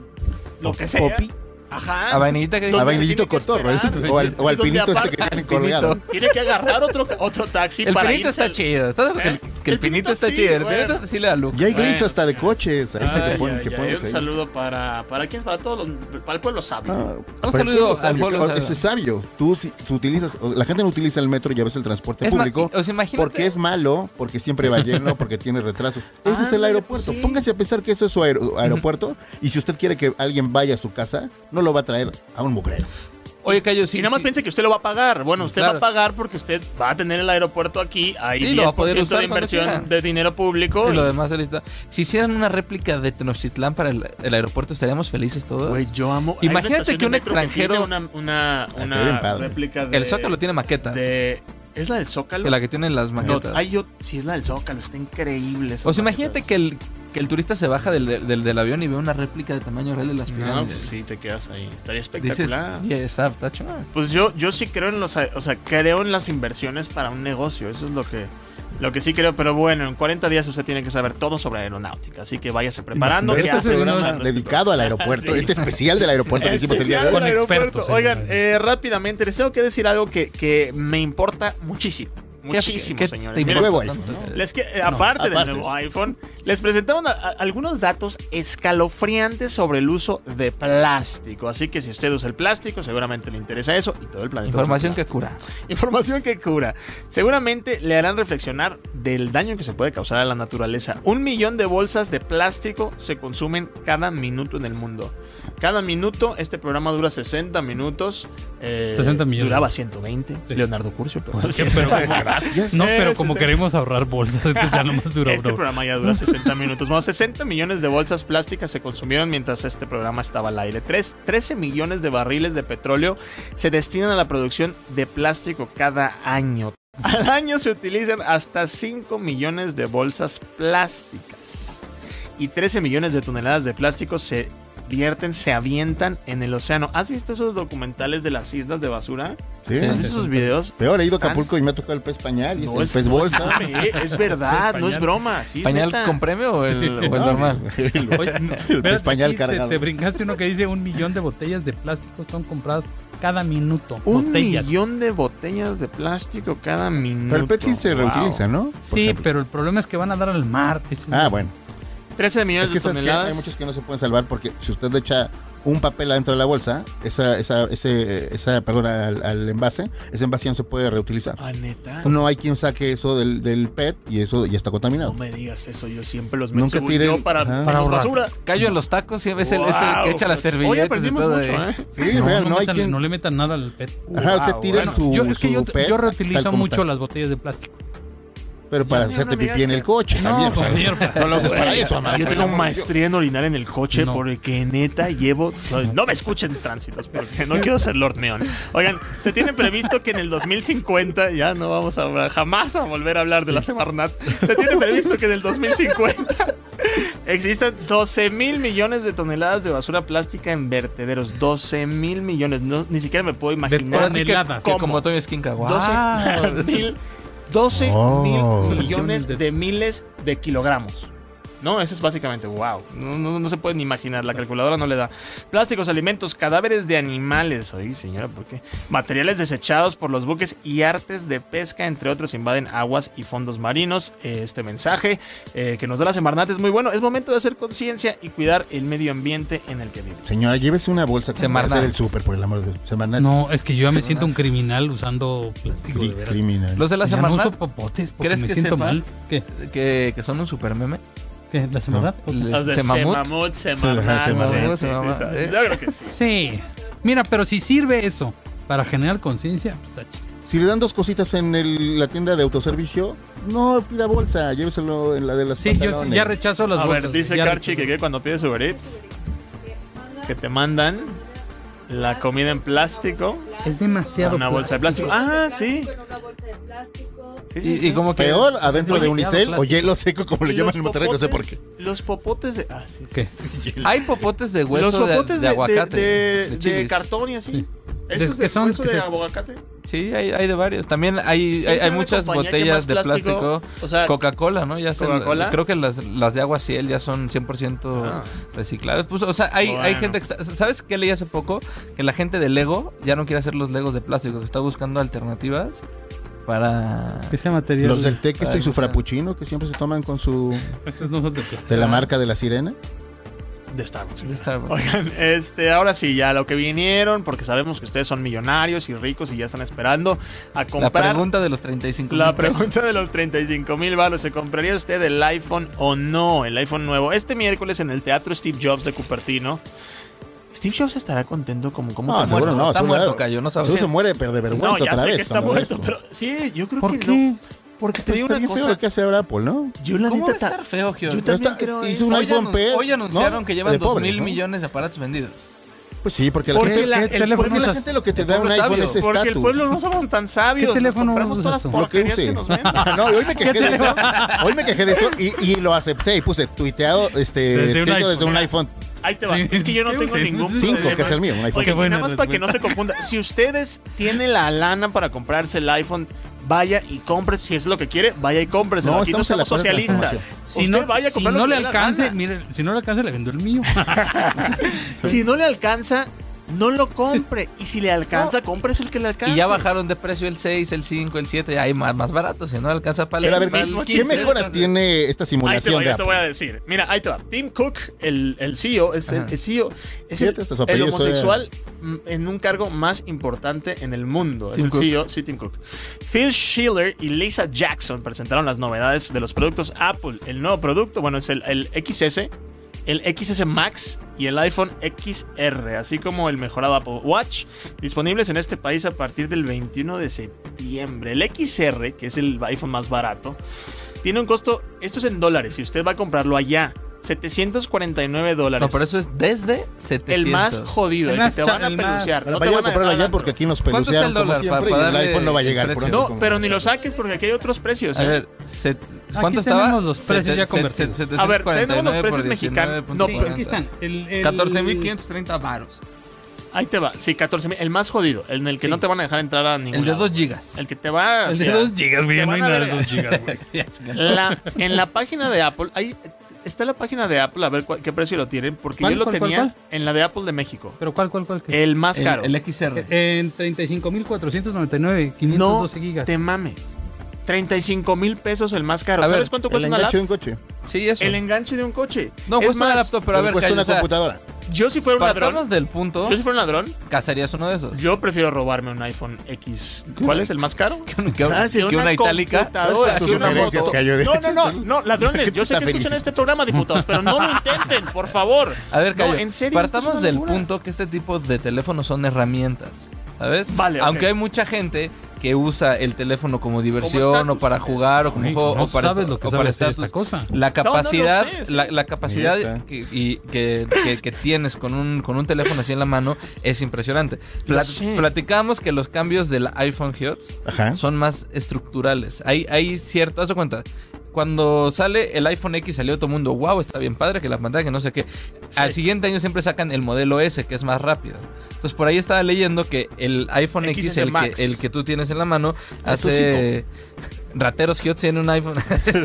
lo que sea. Popi. Ajá. A vainillita que A Donde vainillito se tiene que cotorro, esperar. ¿eh? o al, o al Y donde pinito este aparte- que tienen el pinito. colgado. Tiene que agarrar otro, otro taxi El para pinito irse está al- chido. ¿Estás de acuerdo que el, que el El pinito pinito está sí, chido? El bueno. pinito sí le da look. Y hay glitches Bueno, hasta de sí. coches ahí que Ay, te ponen, ay, que ay, pones un ahí. saludo para para quién, para todos los, para el pueblo sabio. Ah, Un pero saludo el pueblo al pueblo sabio, sabio. ese es sabio. Tú, si, tú utilizas, la gente no utiliza el metro y a veces el transporte Es ma- público o sea, imagínate- porque es malo, porque siempre va lleno, porque tiene retrasos. Ese es el Ándale, aeropuerto. pues sí. Pónganse a pensar que eso es su aer- aeropuerto y si usted quiere que alguien vaya a su casa, no lo va a traer a un mugrero. Oye, Cayo, sí. y nada más sí. piense que usted lo va a pagar. Bueno, usted Claro. va a pagar porque usted va a tener el aeropuerto aquí. Hay Y lo va a diez por poder ciento usar de cuando quiera. inversión de dinero público. Y lo y- demás de lista. Si hicieran una réplica de Tenochtitlán para el, el aeropuerto, estaríamos felices todos. Güey, yo amo. hay una Imagínate estación que un de metro extranjero. tiene una, una, Está una bien padre. réplica de. El Zócalo tiene maquetas. de- ¿Es la del Zócalo? Que la que tiene las No, maquetas. ay, yo, sí, es la del Zócalo. Está increíble. esas O sea, imagínate maquetas. que el, que el turista se baja del, del, del avión y ve una réplica de tamaño real de las No, pirámides. pues sí, te quedas ahí. Estaría Dices, espectacular. ya está, está chido. Pues yo, yo sí creo en los, o sea, creo en las inversiones para un negocio. Eso es lo que, lo que sí creo. Pero bueno, en cuarenta días usted tiene que saber todo sobre aeronáutica. Así que váyase preparando. Pero que este hace es un una programa charla dedicado al aeropuerto, Sí. este especial del aeropuerto que hicimos el día de hoy. Con Especial del expertos, aeropuerto. sí. Oigan, eh, rápidamente les tengo que decir algo que, que me importa muchísimo. Muchísimo, ¿Qué- qué señores. te Miren, Nuevo importa iPhone, tanto? ¿no? Les que, eh, aparte del aparte. nuevo iPhone, les presentamos a- a- algunos datos escalofriantes sobre el uso de plástico. Así que si usted usa el plástico, seguramente le interesa eso y todo el planeta. Información usa que cura. Información que cura. Seguramente le harán reflexionar del daño que se puede causar a la naturaleza. Un millón de bolsas de plástico se consumen cada minuto en el mundo. Cada minuto, este programa dura sesenta minutos. eh, sesenta millones. Duraba ciento veinte. Sí. Leonardo Curcio, pero, Bueno, sí, pero- Gracias. No, pero Sí, como sí, sí. queremos ahorrar bolsas, entonces ya nomás dura Este bro. programa ya dura sesenta minutos. Bueno, sesenta millones de bolsas plásticas se consumieron mientras este programa estaba al aire. Tres- trece millones de barriles de petróleo se destinan a la producción de plástico cada año. Al año se utilizan hasta cinco millones de bolsas plásticas. Y trece millones de toneladas de plástico se vierten, se avientan en el océano. ¿Has visto esos documentales de las islas de basura? Sí. ¿Has visto esos videos? Peor, he ido a Acapulco y me ha tocado el pez pañal y No, el es, pez no es bolsa. mame, eh, es verdad, no es broma. Sí, es ¿Pañal neta. con premio o el, o el No, normal? Oye, el espérate, pez pañal aquí te- cargado. Te, brincaste uno que dice un millón de botellas de plástico son compradas cada minuto. Un botellas. millón de botellas de plástico cada minuto. Pero el pet sí se Wow. reutiliza, ¿no? Por Sí, ejemplo. pero el problema es que van a dar al mar. Ese es Ah, el- bueno. trece millones Es que de sabes que toneladas. hay muchos que no se pueden salvar porque si usted le echa un papel adentro de la bolsa, esa, esa, ese, esa, perdón, al, al envase, ese envase ya no se puede reutilizar. Ah, neta. No hay quien saque eso del, del P E T y eso ya está contaminado. No me digas eso, yo siempre los meto Nunca según tiren- yo para, ajá. menos Para ahorrar. basura. Callo en los tacos, sí, es el, es el que echa las Hoy servilletas. y aprendimos todo mucho, ahí. ¿eh? Sí, No, real, no, no hay metan- quien... no le metan nada al P E T. Ajá, usted Wow, tira bueno. su, Yo, es que su yo, P E T yo tal reutilizo como mucho está. las botellas de plástico. Pero para Dios mío, hacerte no me pipí en digas el coche No, también. o sea, señor, no lo uses para Güey, eso, amado. Yo tengo Por maestría en orinar en el coche No. porque neta llevo... No me escuchen tránsitos porque no quiero ser Lord Neon. Oigan, se tiene previsto que en el dos mil cincuenta, ya no vamos a jamás a volver a hablar de la Semarnat, se tiene previsto que en el dos mil cincuenta existan doce mil millones de toneladas de basura plástica en vertederos. doce mil millones. No, ni siquiera me puedo imaginar. Ahora sí que, toneladas. que ¿Cómo? como Toño Esquinca. ¡Guau! doce mil doce Oh. mil millones de miles de kilogramos. No, eso es básicamente wow. No, no, no se puede ni imaginar. La calculadora no le da. Plásticos, alimentos, cadáveres de animales. Oye, señora, ¿por qué? Materiales desechados por los buques y artes de pesca, entre otros, invaden aguas y fondos marinos. Eh, este mensaje eh, que nos da la Semarnat es muy bueno. Es momento de hacer conciencia y cuidar el medio ambiente en el que vive. Señora, llévese una bolsa para Semarnat. hacer el súper, por el amor de Dios. Semarnat. No, es que yo ya me siento un criminal usando plástico, Cri- de veras. criminal. Los de la Ya no Semarnat, uso popotes porque ¿crees me que siento sepan mal. ¿Qué? que, que son un super meme? ¿Qué? ¿La Semarnat? Los de Semamut. Semamut, Semarnat. Semamut, Sí, sí, Semamut, sí, sí. ¿eh? Yo creo que sí. Sí. Mira, pero si sirve eso para generar conciencia, pues está chido. Si le dan dos cositas en el- la tienda de autoservicio, no pida bolsa, lléveselo en la de las Sí, yo pantalones. ya rechazo las A bolsas. ver, dice ya Karchi que, rechazo. que cuando pides Uber Eats, que te mandan la comida en plástico, Es demasiado una bolsa de plástico. Ah, sí. Sí, sí, Y, sí. y como que... Peor, adentro Oye, de Unicel plástico. o hielo seco, como le Los llaman en Monterrey, no sé por popotes- qué. Los popotes de... Ah, sí, sí. ¿Qué? Hay popotes de hueso Los de- popotes de, de, aguacate. de, de de chilis. cartón y así. Sí. ¿Esos ¿Qué de son? hueso ¿Qué de son? aguacate? Sí, hay, hay de varios. También hay, hay, ¿Quién hay sabe la muchas compañía que botellas más de plástico? plástico. O sea, Coca-Cola, ¿no? Ya se- ¿Coca-Cola? creo que las, las de agua Ciel ya son cien por ciento Ah. recicladas. Pues, o sea, hay, hay Bueno. gente que está- ¿sabes qué leí hace poco? Que la gente de Lego ya no quiere hacer los Legos de plástico, que está buscando alternativas para... Ese material. Los del té que Ay, y su o sea. frappuccino que siempre se toman con su... Esos no son de plástico. de la marca de la sirena. De Starbucks. de Starbucks. Oigan, este, ahora sí, ya lo que vinieron, porque sabemos que ustedes son millonarios y ricos y ya están esperando a La comprar. pregunta de los treinta y cinco La mil pesos. pregunta de los treinta y cinco mil baros, ¿se compraría usted el iPhone o no? El iPhone nuevo. Este miércoles en el Teatro Steve Jobs de Cupertino. Steve Jobs estará contento como... como No, te seguro muerto? no. Está seguro muerto, no. Cayo, no sabes. Seguro se muere, pero de vergüenza No, ya otra sé vez. que está cuando ve muerto, esto. pero sí, yo creo ¿Por que qué? no. Porque te Pues digo está una bien feo cosa. lo que hace ahora Apple, ¿no? Yo la ¿Cómo neta va a ta- estar feo, Gio? Yo Está- también creo hizo eso. un Hoy, iPhone anun- P, hoy anunciaron ¿no? que llevan De dos pobres, mil ¿no? millones de aparatos vendidos. Pues sí, porque la Porque gente, la- ¿Qué el- teléfono porque la usas? gente lo que te El da un pueblo iPhone sabio. es Porque el estatus. pueblo no somos tan sabios. ¿Qué teléfono Nos compramos usas todas tú? las Lo que porquerías use. que nos venden. No, y hoy me quejé de eso. Hoy me quejé de eso y, y lo acepté y puse tuiteado, este, Desde un escrito iPhone. desde un iPhone Ahí te va. Sí. Es que yo no ¿Qué tengo usen? ningún cinco, problema. que es el mío, un iPhone Oigan, Qué buena nada más para que no se confunda. Si ustedes tienen la lana para comprarse el iPhone, vaya y compre. Si es lo que quiere, vaya y cómprese. No, Aquí no estamos en la somos cuarta socialistas. transformación. Si Usted no, vaya a si comprar no lo le que le dé la alcance, gana. mire, si no le alcanza, le vendo el mío. Si no le alcanza, no lo compre. Y si le alcanza, cómprese el que le alcanza. Y ya bajaron de precio el seis, el cinco, el siete. Hay más, más baratos. Si no alcanza para Pero a el, ver, para ¿qué, el qué quince. mejoras tiene esta Ahí te simulación voy, de yo te Apple? voy a decir. Mira, ahí te va. Tim Cook, el, el C E O, es el, Ajá. el C E O, es Fíjate, el, hasta su el apellido homosexual mm, en un cargo más importante en el mundo. Es Tim el Cook. C E O, sí, Tim Cook. Phil Schiller y Lisa Jackson presentaron las novedades de los productos Apple. El nuevo producto, bueno, es el, el X S, el X S Max y el iPhone X R, así como el mejorado Apple Watch, disponibles en este país a partir del veintiuno de septiembre. El X R, que es el iPhone más barato, tiene un costo, esto es en dólares, si usted va a comprarlo allá, setecientos cuarenta y nueve dólares. No, pero eso es desde setecientos. el más jodido, el, El más que te van cha- a el más- pelucear. Bueno, No te vayan a van a comprarlo dejar allá adentro. porque aquí nos ¿Cuánto está el pelucearon como dólar siempre para- y para el darle iPhone no va a el llegar. precio? por No, como- pero ni lo saques porque aquí hay otros precios. A ¿eh? ver, set- Aquí ¿cuánto estaba? tenemos los precios Sete- ya set- convertidos. set- A ver, tenemos los setecientos cuarenta y nueve precios por mexicanos. diecinueve No, Sí, punto aquí están. El, el- catorce mil quinientos treinta varos. Ahí te va. Sí, catorce mil. El más jodido. El en el que Sí. no te van a dejar entrar a ningún El de lado. dos gigas. El que te va a... El de dos gigas, güey. te No hay van a nada de ver- dos gigas, güey. La- en la página de Apple, ahí está la página de Apple, a ver cuál- qué precio lo tienen, porque ¿Cuál, yo lo cuál, cuál, tenía cuál? en la de Apple de México. Pero ¿cuál, cuál, cuál? qué? El más El, caro. el X R. En treinta y cinco mil cuatrocientos noventa y nueve, quinientos doce no gigas. te mames. treinta y cinco mil pesos el más caro. A ver, ¿Sabes cuánto El cuesta una enganche de laptop? un coche. Sí, eso. El enganche de un coche. No, es cuesta una más, laptop, pero a ver, cuesta Cayo, una o sea, computadora. yo si fuera un partamos ladrón, del punto. yo si fuera un ladrón, Cazarías uno de esos. yo prefiero robarme un iPhone X. ¿Cuál es el más caro? Que, un- que un- Ah, sí, que una, itálica. computadora, Tus que una sugerencias, moto. Cayo, de- No, no, no, no, ladrones, yo sé Está que feliz. escuchan este programa, diputados, pero no lo intenten, por favor. A ver, No, Cayo, en serio, esto es partamos una del locura. punto que este tipo de teléfonos son herramientas, ¿sabes? Vale, ok. Aunque hay mucha gente que usa el teléfono como diversión o para jugar o como Ay, juego no o para, sabes lo que o sabe para hacer estatus. esta cosa. La capacidad, No, no lo sé, sí. la, la capacidad Ahí está. que, y, que, que, que tienes con un, con un teléfono así en la mano es impresionante. Lo Pla- sé. platicamos que los cambios del iPhone HOTS Ajá. son más estructurales. Hay, hay ciertas, haz de cuenta. Cuando sale el iPhone X salió todo el mundo, wow, está bien padre, que la pantalla, que no sé qué. Sí. Al siguiente año siempre sacan el modelo S, que es más rápido. Entonces por ahí estaba leyendo que el iPhone X X, es el el, Max. que, el que tú tienes en la mano, Eso hace... Rateros HOTS tiene un iPhone.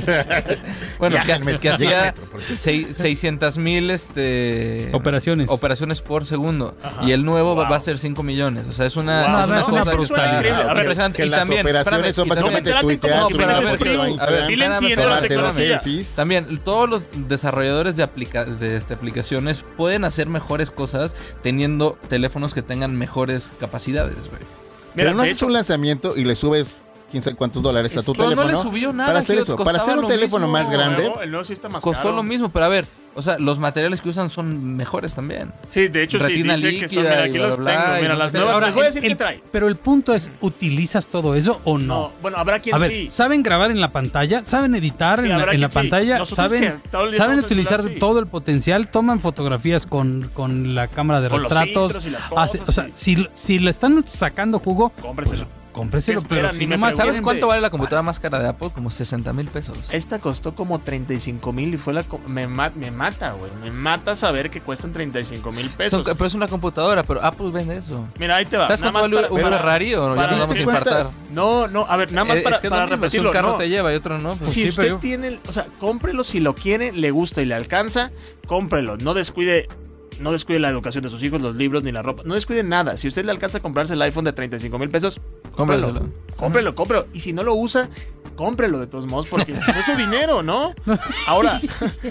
Bueno, Viaja que, al metro, que llega al hacía metro, por cierto. sei- seiscientas mil este, Operaciones. operaciones por segundo. Ajá. Y el nuevo va- Wow. va a ser cinco millones. O sea, es una, Wow, es no, una es una cosa brutalidad. increíble. A ver, impresionante. Que Y las también, operaciones espérame, son y también- básicamente traten tuitear, como subir una pinches foto a primos. Instagram, Sí le entiendo la tomarte dos tecnología. selfies. También todos los desarrolladores de, aplica de este, aplicaciones pueden hacer mejores cosas teniendo teléfonos que tengan mejores capacidades, güey. Pero Mira, no de haces hecho- un lanzamiento y le subes quién sabe cuántos dólares a tu que no teléfono. le subió nada, para hacer Gios, eso, para costaba hacer un lo teléfono mismo. más El grande. nuevo- el nuevo sí está más Costó caro. lo mismo, pero a ver, o sea, los materiales que usan son mejores también. Sí, de hecho Retina sí, dice que son, líquida mira, y aquí bla, los bla, tengo. bla, y Mira, no las sé. nuevas, Ahora, les voy a el- decir el- qué trae. pero el punto es, ¿utilizas todo eso o no? No, bueno, habrá quien A ver, sí. ¿saben grabar en la pantalla? ¿Saben editar Sí, en, la, habrá en la quien sí. pantalla? Nosotros ¿Saben, que todo el día ¿saben estamos en utilizar celular, sí. todo el potencial? ¿Toman fotografías con, con la cámara de Con los retratos? filtros y las Hace- cosas, o sea, sí. si, si le están sacando jugo, Cómpreselo. cómpreselo, ¿Qué pero esperan? si Ni me nomás ¿Sabes pregunten. cuánto vale la computadora más cara de Apple? Como sesenta mil pesos. Esta costó como treinta y cinco mil y fue la... co- Me, ma- me mata, güey. Me mata saber que cuestan treinta y cinco mil pesos. Son- pero es una computadora, pero Apple vende eso. Mira, ahí te va. ¿Sabes Nada cuánto más vale un para- Ferrari o ya para- nos vamos a sí, infartar? No, no, a ver, nada más Eh, para, es que es para lo mismo, si repetirlo. un carro no. te lleva y otro no. Pues Si sí, usted pero- tiene, el- o sea, cómprelo si lo quiere, le gusta y le alcanza, cómprelo. No descuide, no descuide la educación de sus hijos, los libros ni la ropa. No descuide nada. Si usted le alcanza a comprarse el iPhone de treinta y cinco mil pesos, cómprelo. Cómpraselo. Cómprelo, cómprelo. Y si no lo usa, cómprelo de todos modos porque es su dinero, ¿no? Ahora,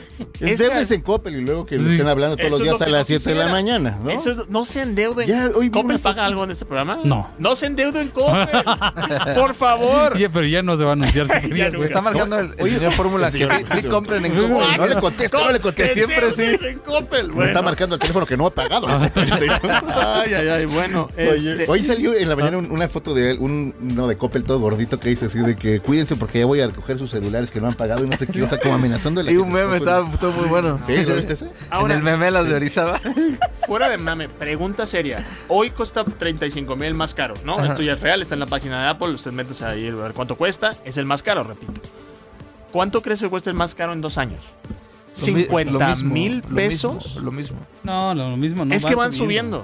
Es esta- deudas en Coppel y luego que le Sí. estén hablando todos Eso los es lo días a que las no siete de la quisiera. mañana, ¿no? Eso es- no se endeuden. Ya, hoy vi ¿Coppel una paga foto- algo en este programa? No. No se endeuden Coppel. Por favor. Oye, pero ya no se va a anunciar si Ya querías, nunca. güey. Está marcando el, el señor Fórmula que sí, sí compren en Coppel. No le contesto, no le contesto. Siempre Siempre sí. En Coppel. Me Bueno. está marcando el teléfono que no ha pagado. la Coppel, de hecho. Ay, ay, ay. Bueno, Oye, este- hoy salió en la mañana un- una foto de él, un no de Coppel todo gordito que dice así de que cuídense porque ya voy a recoger sus celulares que no han pagado y no sé qué, o sea, como amenazando a la Y un gente. meme estaba todo muy bueno. ¿Sí? ¿Lo viste ese? Ahora, en el meme las de Orizaba. fuera de mame, pregunta seria. Hoy cuesta treinta y cinco mil más caro, ¿no? Ajá. Esto ya es real, está en la página de Apple. Usted metes ahí a ver cuánto cuesta. Es el más caro, repito. ¿Cuánto crees que cuesta el más caro en dos años? Lo mi- cincuenta lo mismo, mil lo pesos. mismo, Lo mismo. No, lo mismo no. es que van subiendo.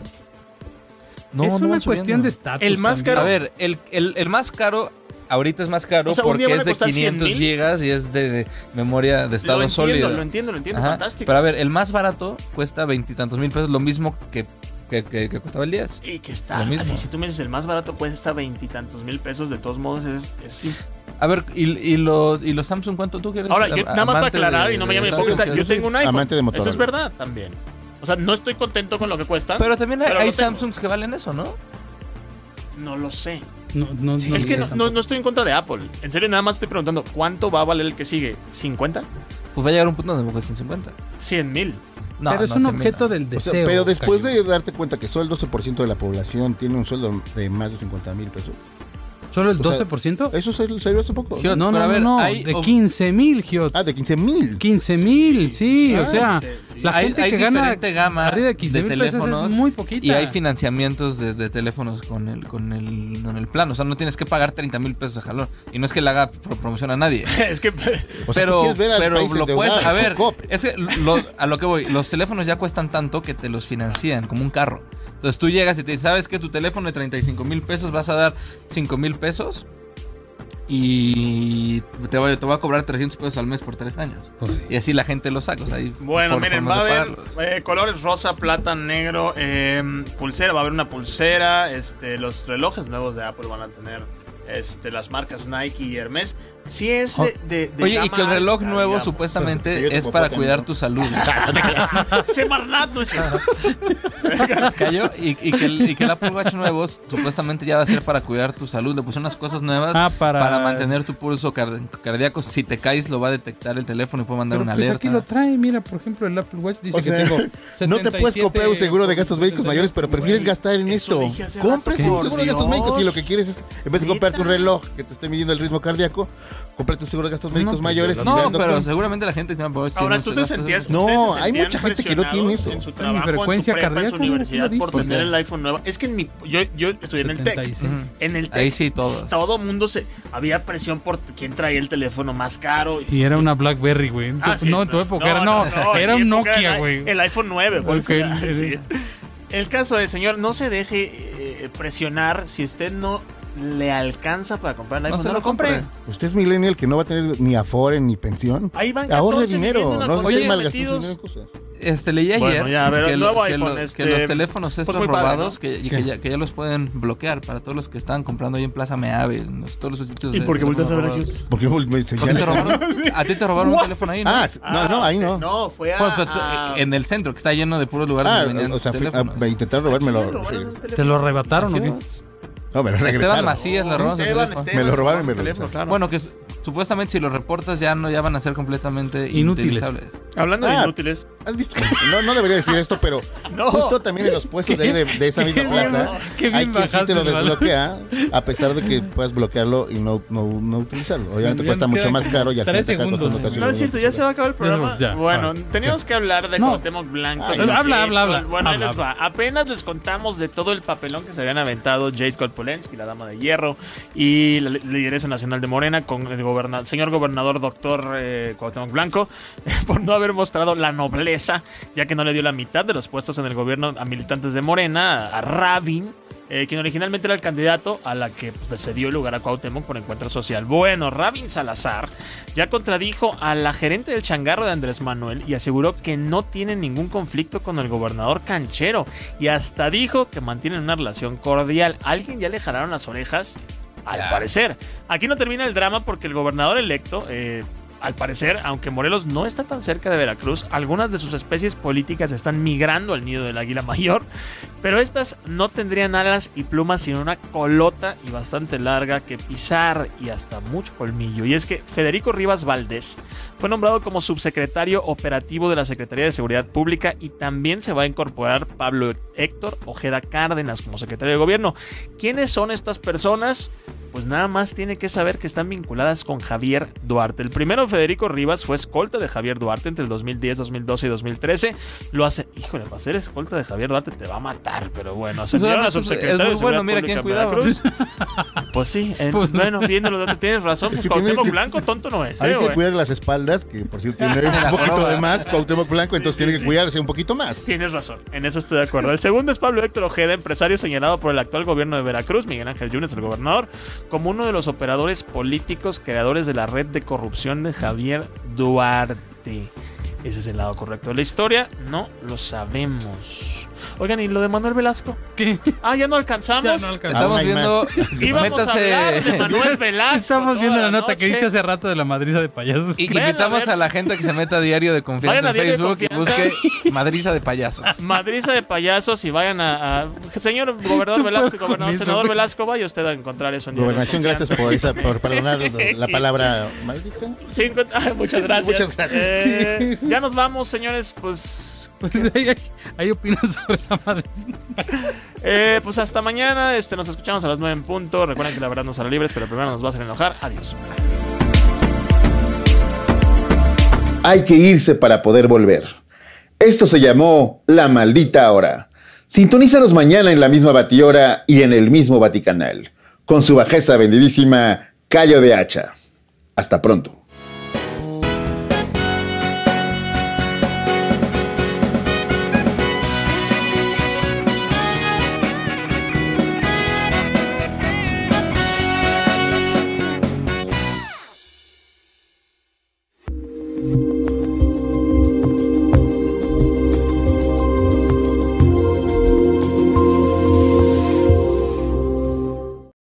No, es no una van cuestión subiendo. de estatus. El más también. caro- A ver, el, el, el más caro ahorita es más caro O sea, un día porque van a es de costar cien quinientos mil. gigas y es de, de memoria de estado Lo entiendo, sólido. lo entiendo, lo entiendo. Ajá. Fantástico. Pero a ver, el más barato cuesta veintitantos mil pesos, lo mismo que, que, que, que costaba el diez. Y que está. Lo mismo. Así, si tú me dices el más barato cuesta veintitantos mil pesos, de todos modos es, es sí. A ver, ¿y, y, los, ¿y los Samsung cuánto tú quieres? Ahora, yo, nada más para Amante aclarar de- y no me de llame Samsung, hipócrita, ¿qué yo dices? tengo un iPhone. Amante de Eso Motorola. es verdad también. O sea, no estoy contento con lo que cuestan. Pero también hay, pero hay lo tengo. Samsungs que valen eso, ¿no? No lo sé. No, no, Sí, no es que diría no, no, no estoy en contra de Apple. En serio, nada más estoy preguntando, ¿cuánto va a valer el que sigue? ¿cincuenta? Pues va a llegar un punto donde me cuesten cincuenta. ¿cien mil? No, pero es no, un cien mil, objeto no. del O deseo. sea, pero después Cayo. de darte cuenta que solo el doce por ciento de la población tiene un sueldo de más de cincuenta mil pesos. ¿Solo el o sea, doce por ciento? Eso se salió hace poco. Giot, No, pero no, a ver, no, no, hay de ob- quince mil, Giot. Ah, de quince mil. quince mil, sí, o sea, sí, sí. la hay, gente hay que gana diferente gama arriba de quince de mil pesos teléfonos es muy poquita. y hay financiamientos de, de teléfonos con el, con, el, con el plan. O sea, no tienes que pagar treinta mil pesos de jalón. Y no es que le haga pro- promoción a nadie. Es que... O sea, ¿tú pero quieres ver al pero país lo endeudado? puedes... A ver, Coppel. es que lo- a lo que voy, los teléfonos ya cuestan tanto que te los financian como un carro. Entonces tú llegas y te dices, ¿sabes qué? Tu teléfono de treinta y cinco mil pesos vas a dar cinco mil pesos y te voy, te voy a cobrar trescientos pesos al mes por tres años. Pues sí. Y así la gente lo saca. O sea, hay Bueno, for- miren, formas va a de haber pagarlo. eh, colores rosa, plata, negro, eh, pulsera, va a haber una pulsera, este, los relojes nuevos de Apple van a tener este, las marcas Nike y Hermes. Si es de, de, de Oye, y que el reloj marca, nuevo digamos. supuestamente es para cuidar tu salud. Semarnat, no es Cayó, y, y, que el, y que el Apple Watch nuevo supuestamente ya va a ser para cuidar tu salud. Le pusieron unas cosas nuevas Ah, para- para mantener tu pulso card- cardíaco. Si te caes, lo va a detectar el teléfono y puede mandar Pero una pues alerta. aquí lo trae, mira, por ejemplo, el Apple Watch dice O sea, que tengo no te puedes comprar un seguro de gastos médicos mayores, pero prefieres gastar en esto. Cómprate un seguro de gastos médicos y lo que quieres es, en vez de comprarte un reloj que te esté midiendo el ritmo cardíaco, cómprate un seguro de gastos médicos mayores. No, pero seguramente la gente tiene Apple Watch. Ahora, tiene tú muchos te gastos. sentías. No, ustedes se hay sentían mucha gente que no tiene eso. presionados En su Mi trabajo, frecuencia en su prepa, en cardíaca, su ¿no? universidad, ¿Lo por viste? tener el iPhone nuevo. Es que en mi, yo, yo estudié en el TEC. setenta y seis. En el TEC. Ahí sí, todos. Todo mundo se. Había presión por quién traía el teléfono más caro. Y era una BlackBerry, güey. En tu- Ah, sí, no, en tu época era, no, era en un mi época Nokia, era güey. El iPhone nueve, güey. Porque Sí, el- sí. El caso es, señor, no se deje eh, presionar si usted no le alcanza para comprar el iPhone. se No, lo lo compre. compre. Usted es millennial que no va a tener ni Afore ni pensión. Ahí van Ahorre catorce dinero, viviendo en no Oye, esté malgastando su metidos. dinero en cosas. Este, leí ayer Bueno, ya, a ver, que, el lo- nuevo que iPhone, lo- este, que los teléfonos pues estos muy padre, robados ¿no? que, y ¿Qué? que, ya, que ya los pueden bloquear para todos los que estaban comprando ahí en Plaza Meave, en los- todos los sitios ¿Y de por qué volteas a ver a teléfonos Hughes? Porque me robados. ¿Por qué te robaron? A ti te robaron un teléfono ahí, ¿no? Ah, no, no, ahí no. No, fue a. Bueno, pero tú- a- en el centro, que está lleno de puros lugares Ah, donde vendían o sea, fui- teléfonos. ah, intentaron robármelo. robaron un ¿Te teléfono. lo arrebataron o qué? No, me lo Esteban regresaron. Macías le robaron su Esteban, teléfono. Esteban, Me lo robaron y me lo teléfono, regresaron. claro. Bueno, que su- supuestamente si los reportas ya no ya van a ser completamente Inútiles. inutilizables. Hablando de Ah, inútiles. ¿Has visto? No, no debería decir esto, pero No. justo también en los puestos de, ahí de, de esa misma plaza qué bien hay quien sí bajaste te lo el balón. desbloquea, a pesar de que puedas bloquearlo y no, no, no utilizarlo. Obviamente Ya cuesta nos mucho quedan más caro y al final tres te acaba segundos, costando casi No lo es cierto, mismo. ya se va a acabar el programa. Ya, bueno, vale. teníamos que hablar de No. Cuauhtémoc Blanco. Ah, y habla, Jade habla, habla, Col- Bueno, ahí habla, les va. Apenas les contamos de todo el papelón que se habían aventado Jade Kolpolensky, la dama de hierro, y la li- lideresa nacional de Morena con el goberna- señor gobernador doctor eh, Cuauhtémoc Blanco por no haber mostrado la nobleza, ya que no le dio la mitad de los puestos en el gobierno a militantes de Morena, a Rabin, eh, quien originalmente era el candidato a la que pues, le cedió el lugar a Cuauhtémoc por Encuentro Social. Bueno, Rabin Salazar ya contradijo a la gerente del changarro de Andrés Manuel y aseguró que no tiene ningún conflicto con el gobernador canchero y hasta dijo que mantienen una relación cordial. ¿Alguien ya le jalaron las orejas? Al parecer. Aquí no termina el drama porque el gobernador electo, eh, al parecer, aunque Morelos no está tan cerca de Veracruz, algunas de sus especies políticas están migrando al nido del águila mayor, pero estas no tendrían alas y plumas sino una colota y bastante larga que pisar y hasta mucho colmillo. Y es que Federico Rivas Valdés fue nombrado como subsecretario operativo de la Secretaría de Seguridad Pública y también se va a incorporar Pablo Héctor Ojeda Cárdenas como secretario de Gobierno. ¿Quiénes son estas personas? Pues nada más tiene que saber que están vinculadas con Javier Duarte. El primero, Federico Rivas, fue escolta de Javier Duarte entre el dos mil diez, dos mil doce y dos mil trece. Lo hace, híjole, para ser escolta de Javier Duarte te va a matar, pero bueno, ascendieron a Pues, es subsecretario muy de bueno, Seguridad mira Pública quién en cuidaba. Veracruz. Pues sí, eh, Pues, bueno, viendo los datos, tienes razón, pues Es que tiene Cuauhtémoc que- Blanco tonto no es, Hay eh, que güey. cuidar las espaldas, que por cierto tiene un poquito de más, Cuauhtémoc Blanco, entonces Sí, tiene sí, que sí. cuidarse un poquito más. Tienes razón, en eso estoy de acuerdo. El segundo es Pablo Héctor Ojeda, empresario señalado por el actual gobierno de Veracruz, Miguel Ángel Yunes, el gobernador, como uno de los operadores políticos creadores de la red de corrupción de Javier Duarte. Ese es el lado correcto de la historia, no lo sabemos. Oigan, ¿y lo de Manuel Velasco? ¿Qué? Ah, ya no alcanzamos. Ya no alcanzamos. Estamos Aún hay viendo. más. Íbamos a hablar de Manuel Velasco. Estamos viendo toda la nota que noche. diste hace rato de la madriza de payasos. Y Vayan a invitamos ver. a la gente que se meta a Diario de Confianza Vayan a en Diario de Facebook y Confianza. busque Madriza de Payasos. Madriza de payasos y vayan a, a- señor gobernador Velasco, Con gobernador, eso, senador güey. Velasco, vaya usted a encontrar eso en Diario de Gobernación, gracias Confianza. por, esa, por perdonar la palabra maldición. cincuenta ah, muchas gracias. Muchas gracias. Eh, ya nos vamos, señores. Pues, Pues ahí, ahí- ahí opinan sobre la madriza. eh, pues hasta mañana. Este, nos escuchamos a las nueve en punto. Recuerden que la verdad nos hará libres, pero primero nos va a hacer enojar. Adiós. Hay que irse para poder volver. Esto se llamó La Maldita Hora. Sintonízanos mañana en la misma batihora y en el mismo Vaticanal, con su bajeza bendidísima Cayo de Hacha. Hasta pronto.